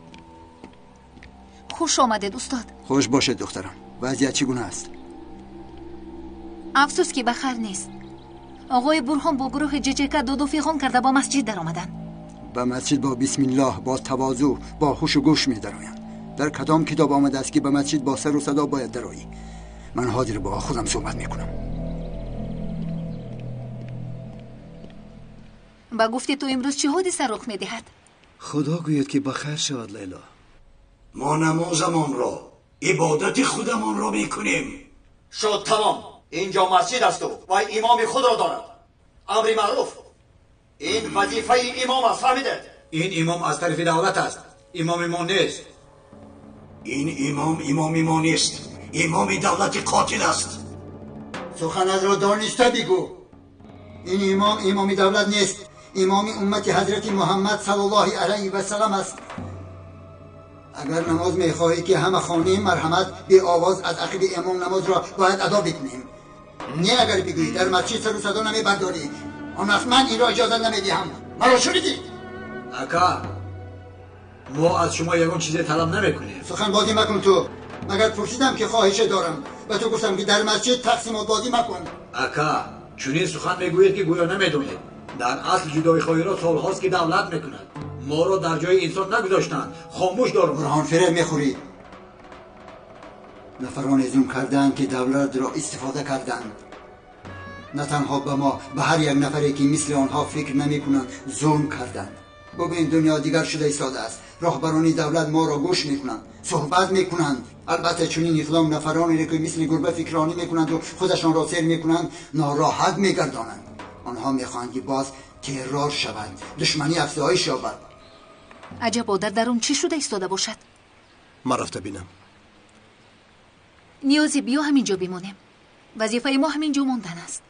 خوش آمدید استاد. خوش باشد دخترم. وضعیت چگونه است؟ افسوس که بخیر نیست. آقای برهان با گروه ججکا دو دو فیغان کرده با مسجد در آمدن. با مسجد با بسم الله، با تواضع، با هوش و گوش می درآیند. در کدام کتاب آمده است که به مسجد با سر و صدا باید درآیی؟ من حاضر با خودم صحبت میکنم. با گفتی تو امروز چه حادثه رخ میدهد؟ خدا گوید که بخیر شود لیلا. ما نمازمان را، عبادت خودمان را میکنیم. شد تمام. اینجا مسجد است و امام خود را دارد. امر معروف. این وظیفه امام است، فهمیدید؟ این امام از طرف دولت است، امام ما نیست. این امام امام ما نیست، امام دولت قاتل است. سخنت را دانسته بگو. این امام امام دولت نیست، امام امت حضرت محمد صلی الله علیه و سلم است. اگر نماز میخواهی که همه خانه مرحمت به آواز از عقب امام نماز را باید ادا بکنیم. نه اگر بگویی در مسجد سر و صدا نمیبرداری، آن وقت من این را اجازه نمیدهم. مرا شنیدی؟ اکا ما از شما یگان چیزی طلب نمیکنیم. سخن بازی مکن تو. مگر پرسیدم که خواهش دارم و تو گفتم که در مسجد تقسیمات بازی مکن. اکا چنین سخن میگوید که گویا نمیدونید. در اصل جدای خواهی را سالهاست که دولت میکند. ما را در جای انسان نگذاشتند. خاموش دار. برهان فره میخوری. نفران ظلم کردند که دولت را استفاده کردند. نه تنها به ما، به هر یک نفری که مثل آنها فکر نمیکنند ظلم کردند. ببین دنیا دیگر شده ایستاده است. راهبران دولت ما را گوش میکنند، صحبت میکنند. البته چنین اقدام نفرانی را که مثل گربه فکرانی میکنند و خودشان را سیر میکنند ناراحت میگردانند. آنها میخواهند که باز ترور شود، دشمنی افزایش یابد. عجبا در درون چی شده ایستاده باشد؟ ما رفته بینم. نیازی بیا همینجا بمونیم. وظیفه ما همینجا موندن است.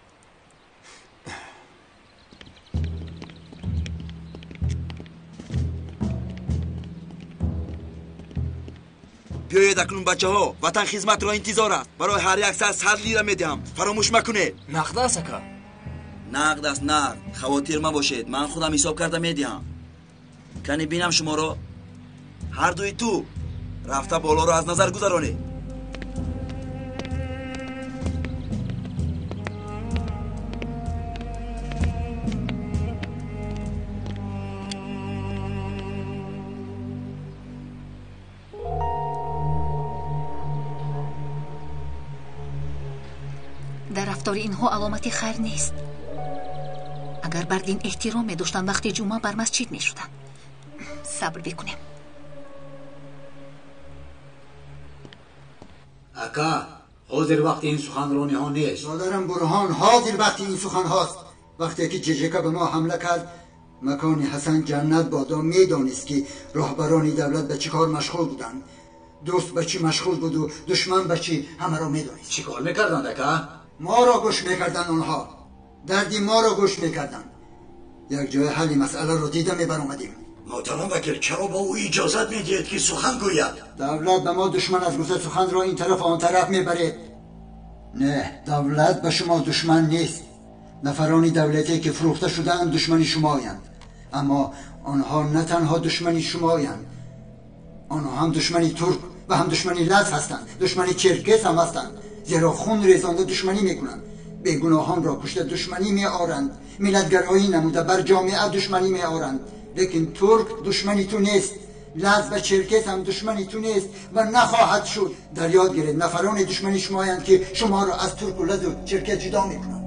بیایید اکنون بچه ها، وطن خدمت را انتظار است. برای هر یک سر صد لیره میدهم، فراموش مکنید. نقد است اکا؟ نقد است، نقد. خواتیر ما باشید، من خودم حساب کرده میدهم. کنی بینم شما را. هر دوی تو رفته بالا را از نظر گذرانید. در رفتار اینها علامتی خیر نیست. اگر بر دین احترام می داشتن وقتی جمعه بر مسجد می شدن. صبر بکنیم. اکا حاضر وقت این سخنرانی ها نیست. برادرم برهان حاضر وقت این سخن هاست. وقتی که ججکا به ما حمله کرد مکان حسن جنت بادا می دانست که راهبران دولت به چی کار مشغول بودند. دوست به چی مشغول بود و دشمن به چی همه را می دانست. چی کار میکردند اکا؟ ما را گوش میکردن آنها. دردی ما را گوش میکردن. یک جای حل مسئله را دیده میبر اومدیم. محترم وکیل چرا با او اجازت میدید که سخن گوید؟ دولت به ما دشمن از گوشه سخن را این طرف آن طرف میبرید. نه، دولت به شما دشمن نیست. نفرانی دولتی که فروخته شدند دشمنی شما آیند. اما آنها نه تنها دشمنی شما آیند، آنها هم دشمنی ترک و هم دشمنی لز هستند، دشمنی چرکس هم هستند. زیرا خون ریزانده دشمنی میکنند، بیگناهان را کشته دشمنی می آرند، ملتگرایی نموده بر جامعه دشمنی می آرند. لیکن ترک دشمنی تو نیست، لز و چرکس هم دشمنی تو نیست و نخواهد شد. در یاد گیرید نفران دشمنی شمایند که شما را از ترک و لز و چرکس جدا میکنند.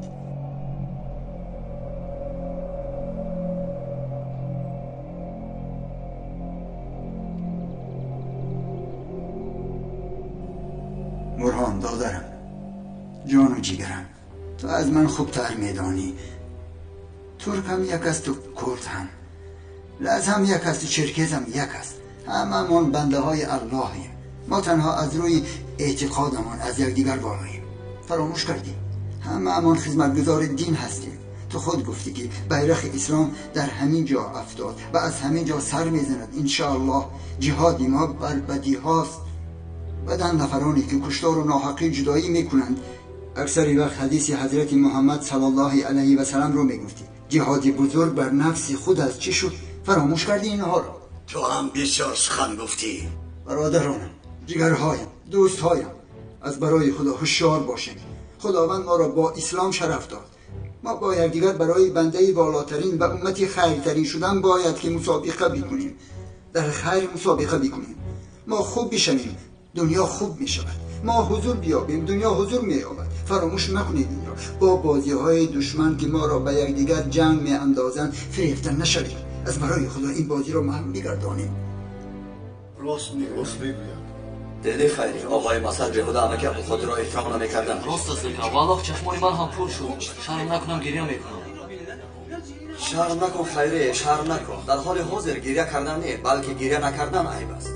برهان دادرم، جان و جیگرم، تو از من خوبتر میدانی. ترک هم یک است و کرد هم، لز هم یک است و چرکز هم یک است. هممون بنده های اللهیم. ما تنها از روی اعتقادمون از یکدیگر بالاییم. فراموش کردیم هممون خدمتگزار دین هستیم. تو خود گفتی که بیرق اسلام در همین جا افتاد و از همین جا سر میزند. انشاءالله جهاد ما بر بدی هاست. بدن نفرانی که کشتار و ناحقی جدایی میکنند. اکثر وقت حدیث حضرت محمد صلی الله علیه و سلم رو میگفتی. جهاد بزرگ بر نفس خود از چی شد؟ فراموش کردی اینها را؟ تو هم بسیار سخن گفتی. برادرانم، جگرهایم، دوستهایم، از برای خدا هوشیار باشیم. خداوند ما را با اسلام شرف داد. ما با یکدیگر برای بنده بالاترین و امتی خیرترین شدن باید که مسابقه بکنیم. در خیر مسابقه بکنیم. ما خوب بشویم، دنیا خوب می شود. ما حضور بیابیم، دنیا حضور می یابد. فراموش نکنید این را. با بازی های دشمن که ما را به یکدیگر جنگ می اندازند فریفته نشویم. از برای خدا این بازی را محل بگردانیم. راست می راست میگویم. دیدی خیلی آقای مسعود بیهوده امک ابوالقادر را احترام نمیکردن. راست است لیکن والله چشمای من هم پر شد. شرم نکنم گریه میکنم. شرم نکن خیری، شرم نکن. در حال حاضر گریه کردن نه بلکه گریه نکردن عیب است.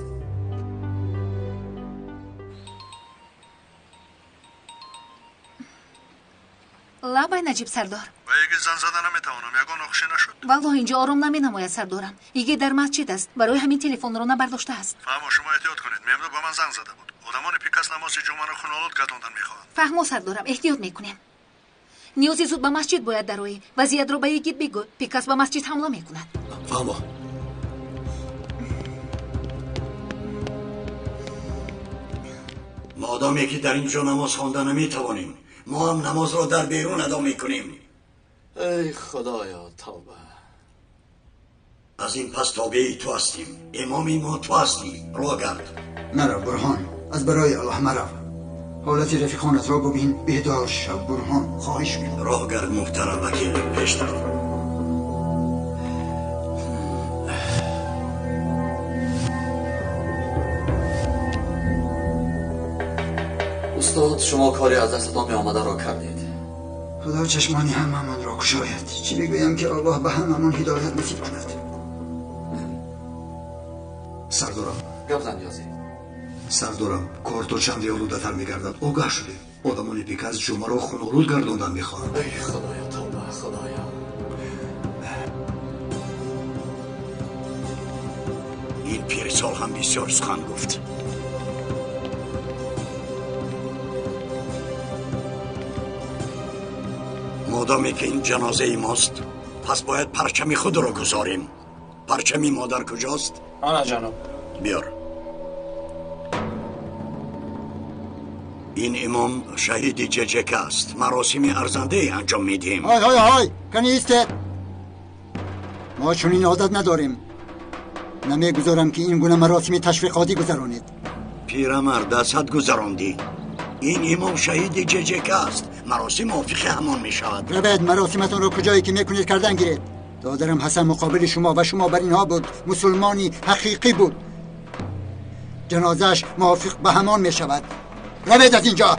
لابای نجیب سردار. و اگه زن زدن نمیتوانم یگان نقشه نشد. والله اینجا آرام نمی نماید سردارم. ایگه در مسجد است. برای همین تلفن رو نبرداشته است. فهمو شما احتیاط کنید. میمدو با من زنگ زده بود. آدمان پیکاس نماز جمعه رو خونالود گرداندن میخواهند. فهمو سردارم احتیاط میکنیم. نیازی زود به مسجد باید دروی. وضعیت رو به یگید بگو. پیکاس به مسجد حمله میکند. فهمو. مادامی که در اینجا نماز خواندن نمیتوانیم، ما هم نماز را در بیرون ادا میکنیم. ای خدایا توبه. از این پس تابعی تو هستیم. امامی ما تو هستی. راه گرد. مرا برهان، از برای الله مرا. حالت رفیقانت را ببین. بیدار شو برهان، خواهش می‌کنم. راه گرد محترم وکیل پیشتر. استاد شما کاری از دستتان می آمده را کردید. خدا چشمانی هممون را گشاید. چی بگویم که الله به هممون هدایت نصیب کند. سردارم گپ نیازی. سردارم کار تو چند ریالوده تر میگردد. اوگاه شده آدمان پیکاس جمعه را خونالود گرداندن میخواهند. ای خدایا توبه خدایا. این پیرسال هم بسیار سخن گفت. مادامی که این جنازه ماست پس باید پرچمی خود را گذاریم. پرچمی مادر کجاست؟ آنا جناب. بیار. این امام شهید ججکه است. مراسم ارزنده انجام میدیم. های های های کنی ایسته. ما چون این عادت نداریم. نمیگذارم که این گونه مراسم تشویقاتی گذرانید. پیرمرد دست گذراندی. این امام شهید ججکه است. مراسم موافق همان می شود. روید مراسمتون رو کجایی که میکنید کردن گیرید. دادرم حسن مقابل شما و شما بر اینها بود. مسلمانی حقیقی بود. جنازش موافق به همان می شود. روید از اینجا.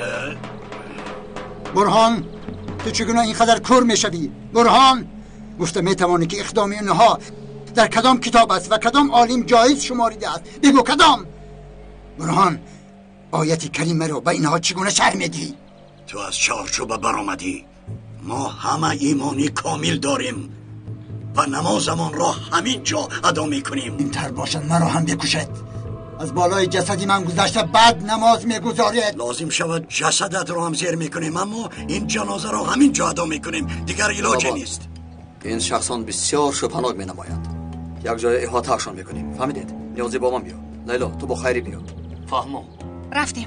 برهان تو چگونه اینقدر کور می شوی؟ برهان گفته می توانی که اقدام اینها در کدام کتاب است و کدام عالم جایز شماریده است. بگو کدام. برهان آیت کریمه رو به اینها چگونه شرح میدی؟ تو از چارچوب برآمدی. ما همه ایمانی کامل داریم و نمازمان را همین جا ادا میکنیم. این تر باشد مرا هم بکشد. از بالای جسدی من گذشته بعد نماز میگذارید. لازم شود جسدت را هم زیر میکنیم اما این جنازه را همین جا ادا میکنیم. دیگر علاجی نیست. این شخصان بسیار شبهناک می نمایند. یک جای احاطه اشان میکنیم. فهمیدید؟ نیازی با من بیا. لیلا تو با خیری بیا. فهمم. رفتیم.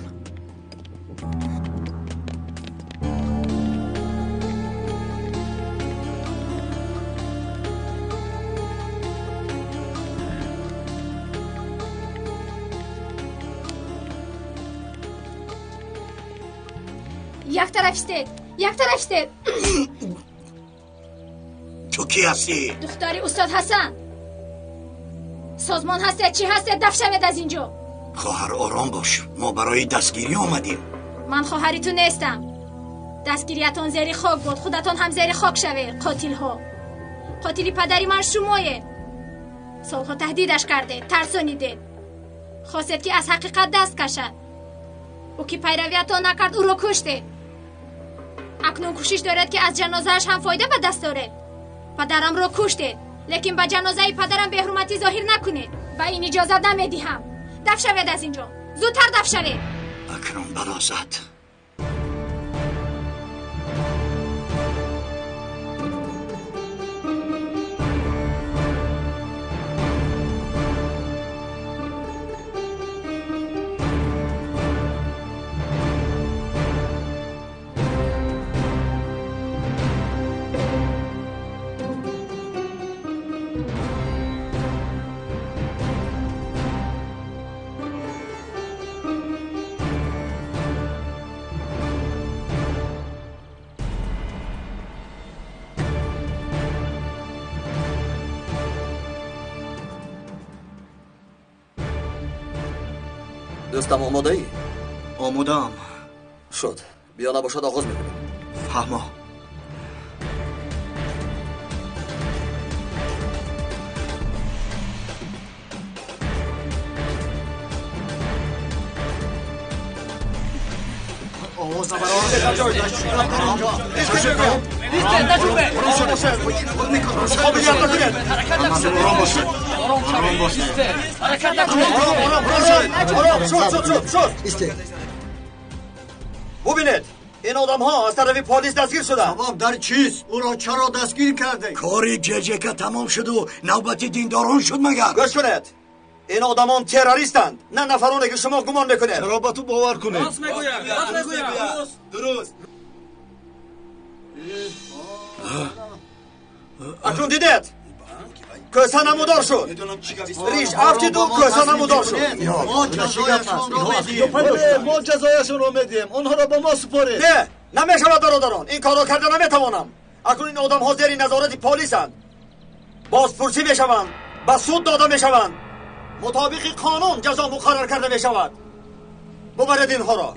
یک طرف استید. یک طرف استید. تو کی هستی؟ دختری استاد حسن. سازمان هستید چی هستید؟ دفشمید از اینجا. خواهر آرام باش. ما برای دستگیری آمدیم. من خواهریتون نیستم. دستگیریتون زیر خاک بود. خودتون هم زیر خاک شوید. قاتل ها. قاتلی پدری من شمایه. سالها تهدیدش کرده، ترسانیده، خواستید که از حقیقت دست کشد. او که پیرویتان نکرد او را کشته. اکنون کوشش دارد که از جنازهش هم فایده به دست دارد. پدرم را کشته، لیکن به جنازه پدرم به حرمتی ظاهر نکنید و این اجازت نمیدهم. دفع شوید از اینجا، زودتر دفع شوید. اکرم برازد. دوستم آماده ای؟ آمادم. شد. بیا نباشد آغاز میکنیم. فهما. آواز نبران. ببینید این آدم ها از طرف پلیس دستگیر شدن. جواب در چیست؟ او را چرا دستگیر کرده؟ کاری ججکه تمام شد و نوبت دینداران شد مگر؟ گوش کنید، این آدمان تروریستند، نه نفرانی که شما گمان میکنید. چرا با تو باور کنید؟ راست میگویم، راست میگویم. درست. اکنون دیدید کوسه نمودار شد. ریش افتید و کوسه نمودار شد. ما جزایشون رو میدیم. ما جزایشون رو میدیم. اونها را به ما سپارید. نه، نمیشود برادران، این کارو کرده نمیتوانم. اکنون این آدم ها زیر نظارت پلیسند. بازپرسی میشوند، به سود داده میشوند. مطابق قانون جزا مقرر کرده میشود. ببرید اینها را.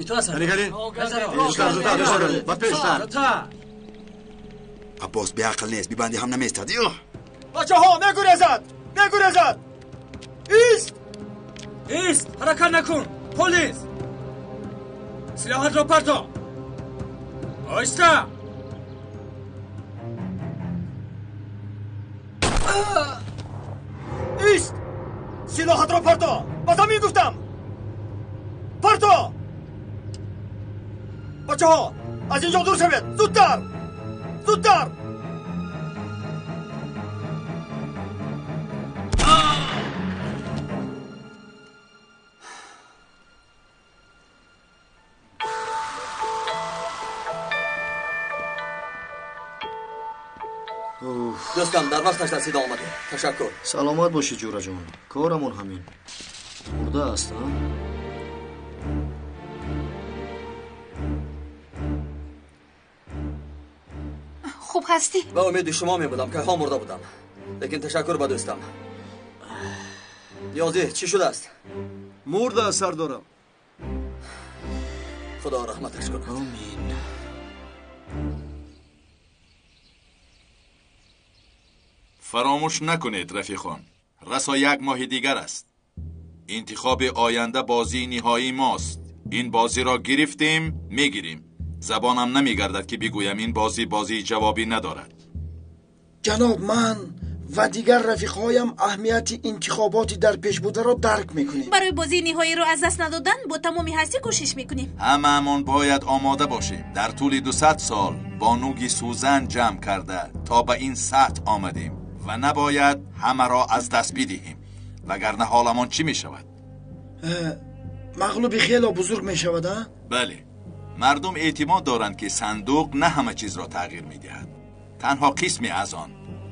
عباس به عقل نیست، بیبندی هم نمیستد. بچه ها میگریزد، میگریزد. ایست ایست، حرکت نکن. پلیس سلاحت را پرتا. آیسته. ایست، سلاحت را پرتا. به زمین گفتم پرتا. بچه ها از اینجا دور شوید، زودتر زودتر. دوستم در وقتش رسید آمده. تشکر. سلامت باشی جورا جان. کارمون همین. مرده است ها؟ خوب هستی؟ به امید شما می بودم که ها مرده بودم، لیکن تشکر به دوستم. نیازی چی شده است؟ مرده است سردارم. خدا رحمتش کنه. آمین. فراموش نکنید رفیقان، رسا یک ماه دیگر است. انتخاب آینده بازی نهایی ماست. این بازی را گرفتیم، میگیریم. زبانم نمیگردد که بگویم این بازی بازی جوابی ندارد. جناب، من و دیگر رفیقهایم اهمیت انتخاباتی در پیش بوده را درک میکنیم. برای بازی نهایی را از دست ندادن با تمامی هستی کوشش میکنیم. هممون باید آماده باشیم. در طول دویست سال با نوگی سوزن جمع کرده تا به این سطح آمدیم و نباید همه را از دست بدهیم، وگرنه حالمان چی میشود؟ مغلوبی خیلی بزرگ میشود ها؟ بله، مردم اعتماد دارند که صندوق نه همه چیز را تغییر میدهد، تنها قسمی از آن.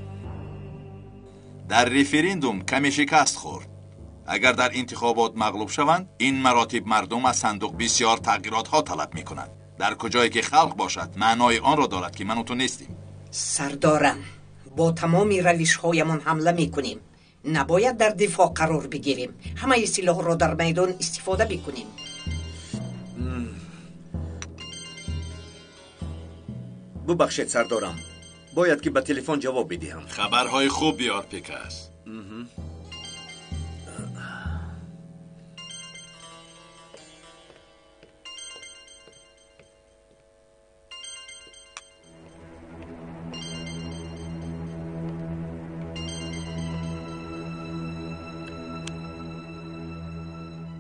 در ریفرندوم کمی شکست خورد. اگر در انتخابات مغلوب شوند، این مراتب مردم از صندوق بسیار تغییرات ها طلب می کنند. در کجایی که خلق باشد معنای آن را دارد که من و تو نیستیم. سردارم، با تمامی روش هایمان حمله می کنیم. نباید در دفاع قرار بگیریم. همه سلاح را در میدان استفاده بکنیم. ببخشید سردارم، باید که به تلفن جواب بدهم. خبرهای خوب بیار پیکس.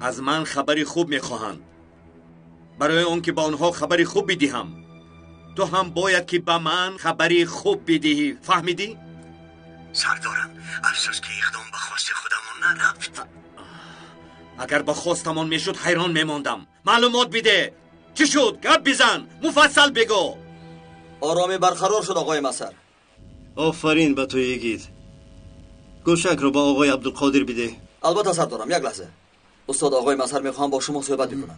از من خبری خوب میخواهند. برای اون که با آنها خبری خوب بدهم تو هم باید که به من خبری خوب بدهی. فهمیدی؟ سردارم افسوس که اقدام به خواست خودمون نرفت. اگر به خواستمان میشد حیران میماندم. معلومات بده. چی شد؟ گپ بزن. مفصل بگو. آرامی برقرار شد آقای مسر. آفرین به تو یگید. گوشک رو با آقای عبدالقادر بده. البته سردارم. یک لحظه. استاد آقای مسر میخوام با شما صحبت بکنم.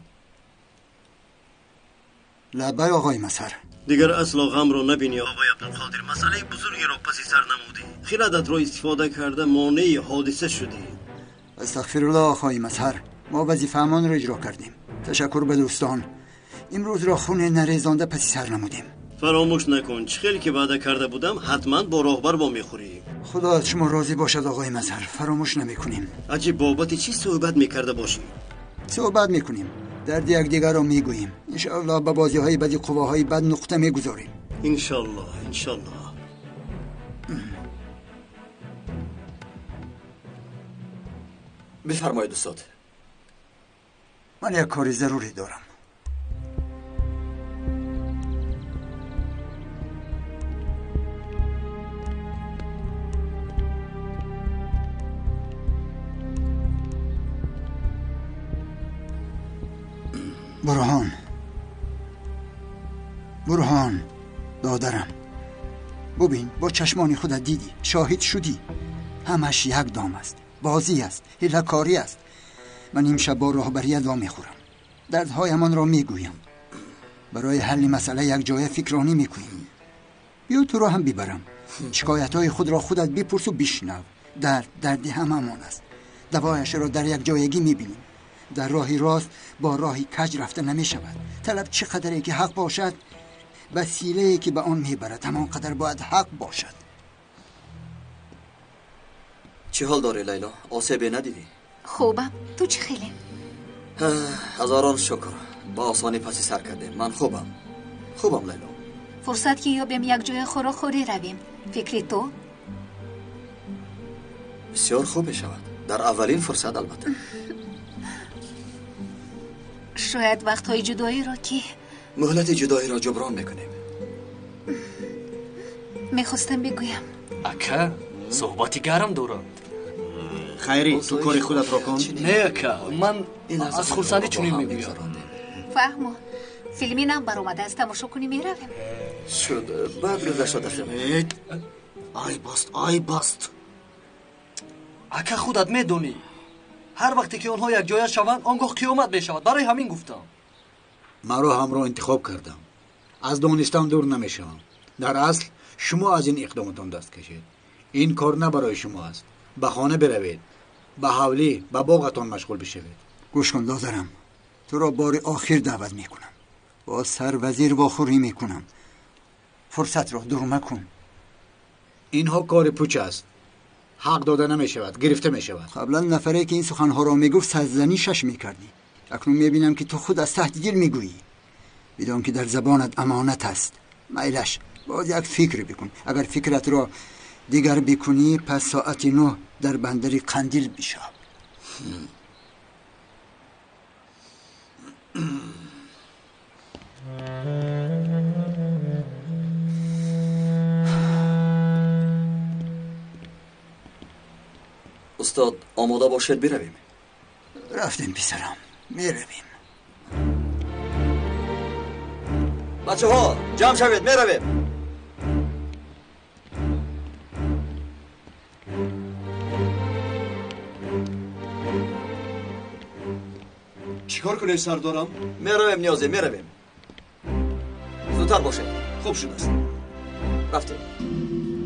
لبای آقای مسر. دیگر اصلا غم رو نبینی آقای عبدالقادر. مسئله بزرگی رو پسی سر نمودی. خیرادت رو استفاده کرده مانع حادثه شدی. استغفرالله آقای مسر. ما وظیفه‌مان رو اجرا کردیم. تشکر به دوستان. امروز را خونه نریزانده پسی سر نمودیم. فراموش نکن چه خیلی که وعده کرده بودم حتما با راهبر با میخوری. خدا از شما راضی باشد آقای مسر. فراموش نمیکنیم. عجیب بابت چی صحبت میکرده باشی؟ صحبت میکنیم. درد یک دیگر را میگوییم. انشاءالله به بازی های بدی قواهای بد نقطه میگذاریم. انشاءالله انشاءالله. بفرمایید استاد. من یک کاری ضروری دارم. برهان برهان دادرم ببین با چشمانی خودت دیدی شاهد شدی همش یک دام است بازی است هیله‌کاری است من امشب با راهبری وا میخورم دردهایمان را میگویم برای حل مسئله یک جای فکرانی میکنیم بیا تو را هم بیبرم شکایت‌های خود را خودت بپرس و بشنو درد دردی هممان است دوایش را در یک جایگی میبینیم در راهی راست با راهی کج رفته نمی شود طلب چقدری که حق باشد وسیله‌ای که به آن میبرد همانقدر باید حق باشد. چه حال داری لیلا؟ آسیبی ندیدی؟ خوبم. تو چه خیلی؟ هزاران شکر. با آسانی پسی سر کردیم. من خوبم. خوبم لیلا. فرصت که یابیم یک جای خورا خوری رویم. فکری تو؟ بسیار خوب می شود. در اولین فرصت البته. شاید وقتهای جدایی را که مهلت جدایی را جبران میکنیم. میخواستم بگویم اکا صحبتی گرم دارم. خیری تو کاری خودت را کن. نه اکا من از خورسندی چونین میگویم. فهمو فیلمی نم بر اومده است تماشا کنی میرویم. شد بعد گذشت داشتم. آی باست آی باست. اکا خودت میدونی هر وقتی که اونها یک جای شوند آنگاه قیامت میشود. برای همین گفتم مرا هم را انتخاب کردم. از دانستن دور نمیشم. در اصل شما از این اقدامتان دست کشید. این کار نه برای شما است. به خانه بروید. به حولی به باغتان مشغول بشوید. گوش کن دادرم تو را بار آخر دعوت میکنم. با سر وزیر واخوری میکنم. فرصت را دور مکن. اینها کار پوچ است. حق داده نمی شود گرفته می شود. قبلا نفره که این سخنها را میگفت سرزنی شش میکردی. اکنون میبینم که تو خود از تحت گیر میگویی. بدان که در زبانت امانت است. میلش باید یک فکر بکن. اگر فکرت را دیگر بکنی پس ساعت نه در بندر قندیل بشو. استاد آماده باشید برویم. رفتیم پسرم میرویم. بچه ها جمع شوید میرویم. چیکار کنیم سردارم؟ میرویم نیازی میرویم. زودتر باشید. خوب شده است. رفتیم.